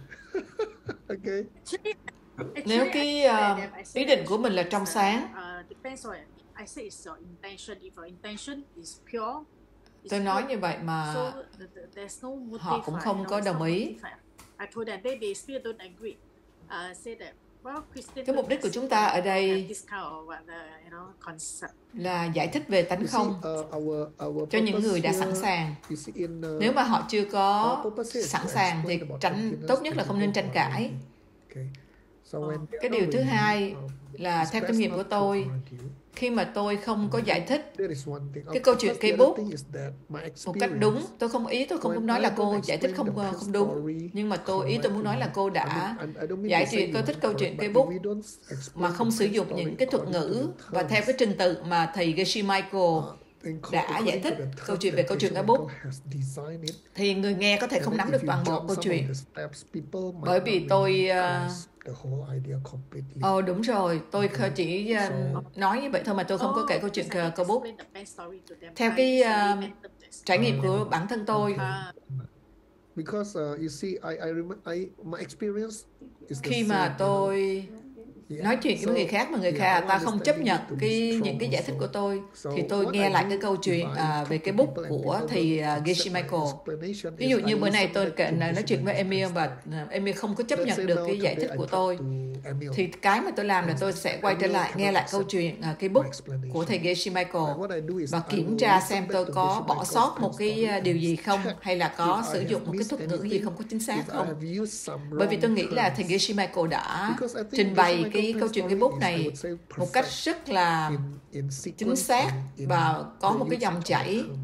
Okay. Actually, Nếu actually, cái I think uh, that I ý said định that của mình là it's, trong uh, sáng, uh, depends on, I say it's your intention. If your intention is pure, it's tôi nói good. như vậy mà So th- th- there's no motive. họ cũng right? không You know, có it's đồng not ý. motive, right? I told them they they still don't agree. Uh, say that well, Christian Cái mục đích của chúng ta ở have đây this kind of what the, you know concept. là giải thích về tánh You see, không uh, our our cho những purpose người đã here, sẵn sàng. you see, in, uh, Nếu mà họ chưa có our purpose is sẵn to sàng thì explain about tránh emptiness tốt to nhất là không people nên tranh who are cãi. ready. Okay. So when they Cái are điều thứ ready, hai um, là it's theo kinh best nghiệm not của to tôi, argue. khi mà tôi không có giải thích There is one thing. cái Of câu chuyện course, cây the other bút thing is that my một cách đúng, experience, tôi không ý tôi không when muốn nói I là don't cô giải thích explain không the không đúng, story nhưng mà tôi ý tôi muốn nói là cô đã correctly, I don't mean giải to say chuyện you tôi are thích câu chuyện incorrect, cây but bút if we don't explain mà không the sử dụng story những cái thuật according to ngữ the và theo terms, cái trình tự mà thầy Geshe Michael uh, in- đã according giải to thích the câu terms chuyện về that câu chuyện Geshe cây bút, Michael has designed it, thì người nghe có thể and không then nắm if được you toàn bộ jump câu some of chuyện. the steps, people might Bởi not vì really tôi uh, grasp the whole idea completely. Ồ đúng rồi, tôi kh- chỉ uh, So- nói như vậy thôi mà tôi không có kể câu chuyện because I uh, câu bút. explained the pen story to them. Theo I cái, usually uh, make them to explain. Trải nghiệm Uh, của bản thân tôi, okay. Because uh, you see, I I remember I my experience is the khi same, mà you know. tôi Yeah. nói chuyện với người khác mà người yeah, khác our ta không chấp understanding nhận need to be cái strong những cái giải thích also. của tôi, So thì tôi what nghe I lại do cái câu if chuyện I uh, talk về to cái bút people and của people thầy don't uh, Geshe accept my Michael. explanation Ví is dụ I như bữa nay listen tôi back kể to nói Geshe chuyện với Michael's Emil và story. uh, Emil không có chấp Let's nhận say được now cái giải today thích I của talk tôi, to Emil. thì cái mà tôi làm là tôi sẽ quay trở lại nghe lại câu chuyện uh, cái bút My explanation. của thầy Geshe Michael And what I do is và I kiểm will tra listen xem back tôi to có Geshe bỏ Michael's sót một story cái uh, điều gì không, check hay là có if sử I dụng have một cái missed thuật ngữ gì anything, không có chính xác if I không. have used some Bởi vì tôi wrong nghĩ là thầy terms. Geshe Michael đã Because I think trình Geshe bày Michael cái pen câu chuyện cái story bút is, I này would say, một cách perfect rất là in, in chính sequence xác and in và có the một cái usage dòng of the chảy terms.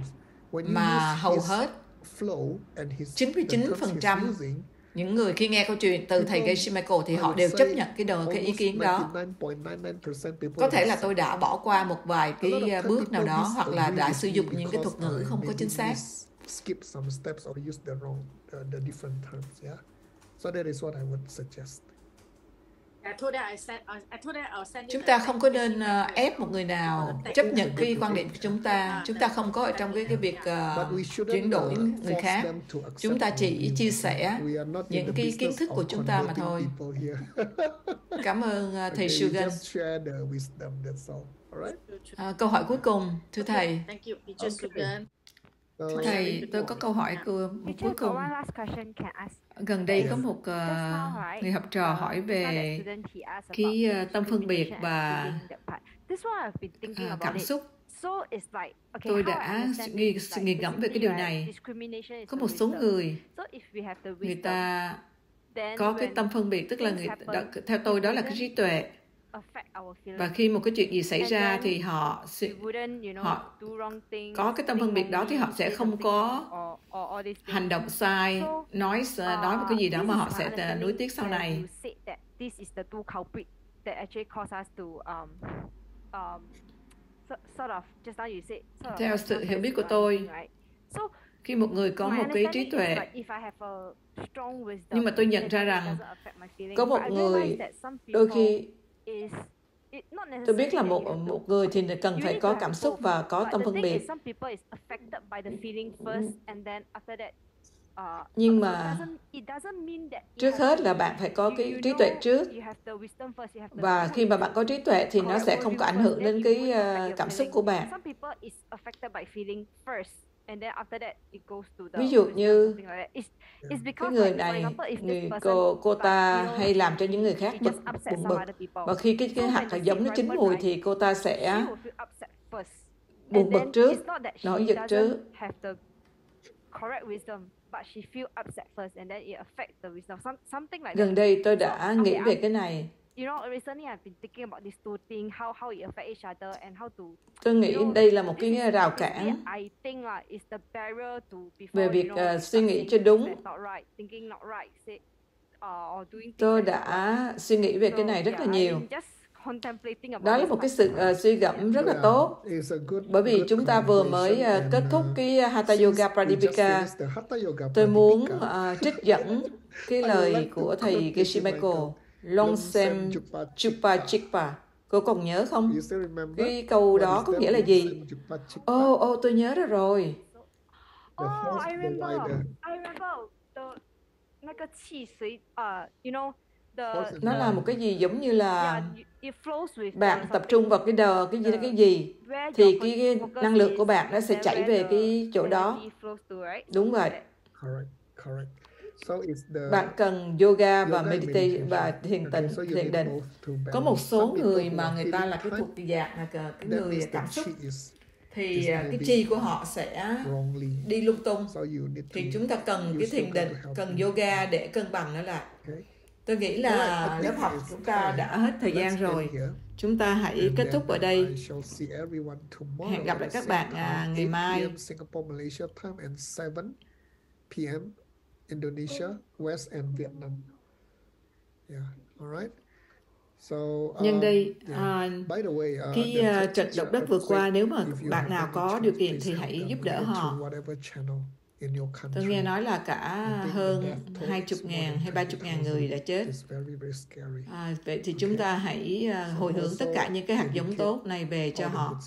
mà hầu hết chín mươi chín phần trăm những người khi nghe câu chuyện từ thầy Geshe Michael thì họ đều chấp nhận cái đời cái ý kiến đó. Có thể là tôi đã bỏ qua một vài cái bước nào đó, hoặc là đã sử dụng những cái thuật ngữ không có chính xác. So that is what I would suggest. Chúng ta không có nên uh, ép một người nào chấp nhận cái quan điểm của chúng ta. Chúng ta không có ở trong cái cái việc uh, chuyển đổi người khác. Chúng ta chỉ chia sẻ những cái kiến thức của chúng ta mà thôi. Cảm ơn uh, thầy Sugan. Uh, câu hỏi cuối cùng, thưa thầy. Thưa thầy, tôi có câu hỏi của một cuối cùng. Gần đây có một uh, người học trò hỏi về cái uh, tâm phân biệt và uh, cảm xúc. Tôi đã suy nghĩ ngẫm về cái điều này. Có một số người, người ta có cái tâm phân biệt, tức là người đó, theo tôi đó là cái trí tuệ. Và khi một cái chuyện gì xảy ra thì họ họ có cái tâm phân biệt đó, thì họ sẽ không có hành động sai, nói nói một cái gì đó mà họ sẽ nuối tiếc sau này. Theo sự hiểu biết của tôi, khi một người có một cái trí tuệ, nhưng mà tôi nhận ra rằng có một người đôi khi tôi biết là một một người thì cần phải có cảm xúc và có tâm phân biệt. Nhưng mà trước hết là bạn phải có cái trí tuệ trước. Và khi mà bạn có trí tuệ thì nó sẽ không có ảnh hưởng đến cái cảm xúc của bạn. Ví dụ như cái người này, người cô cô ta hay làm cho những người khác bực, buồn bực, và khi cái cái hạt giống nó chín mùi thì cô ta sẽ buồn bực trước, nổi giận trước. Gần đây tôi đã nghĩ về cái này. Tôi nghĩ đây là một cái rào cản về việc uh, suy nghĩ cho đúng. Tôi đã suy nghĩ về cái này rất là nhiều. Đó là một cái sự uh, suy gẫm rất là tốt, bởi vì chúng ta vừa mới uh, kết thúc cái Hatha Yoga Pradipika. Tôi muốn uh, trích dẫn cái lời của thầy Geshe Michael, Longsem Chupa Chikpa. Cô còn nhớ không? Cái câu đó có nghĩa là gì? Ô, oh, oh, tôi nhớ ra rồi. Oh, I remember. I remember the 那个汽水, uh, you know, the. Nó là một cái gì giống như là bạn tập trung vào cái đờ, cái gì đó cái gì, thì cái, cái năng lượng của bạn nó sẽ chảy về cái chỗ đó. Đúng vậy. Bạn cần yoga và meditate và thiền tịnh, thiền định. Có một số người mà người ta là cái thuộc dạng là cái người cảm xúc, thì cái chi của họ sẽ đi lung tung. Thì chúng ta cần cái thiền định, cần yoga để cân bằng nó lại. Tôi nghĩ là lớp học chúng ta đã hết thời gian rồi. Chúng ta hãy kết thúc ở đây. Hẹn gặp lại các bạn à, ngày mai. Indonesia, West and Vietnam. Yeah, all right. So, um, nhân đây, yeah. uh, By the way, uh, cái uh, trận động đất vừa qua, nếu mà bạn nào có điều kiện thì hãy giúp đỡ họ. Tôi nghe nói là cả hơn hai mươi ngàn hay ba mươi ngàn người đã chết. À, vậy thì chúng ta hãy uh, hồi hướng tất cả những cái hạt giống tốt này về cho họ.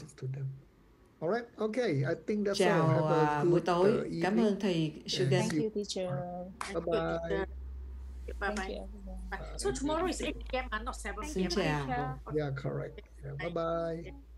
Chào uh, buổi tối. Cảm ơn thầy Sugan. Thank you, teacher. Bye bye. Bye bye. So tomorrow is eight p m, not seven p m. Xin chào. Yeah, correct. Yeah, bye bye.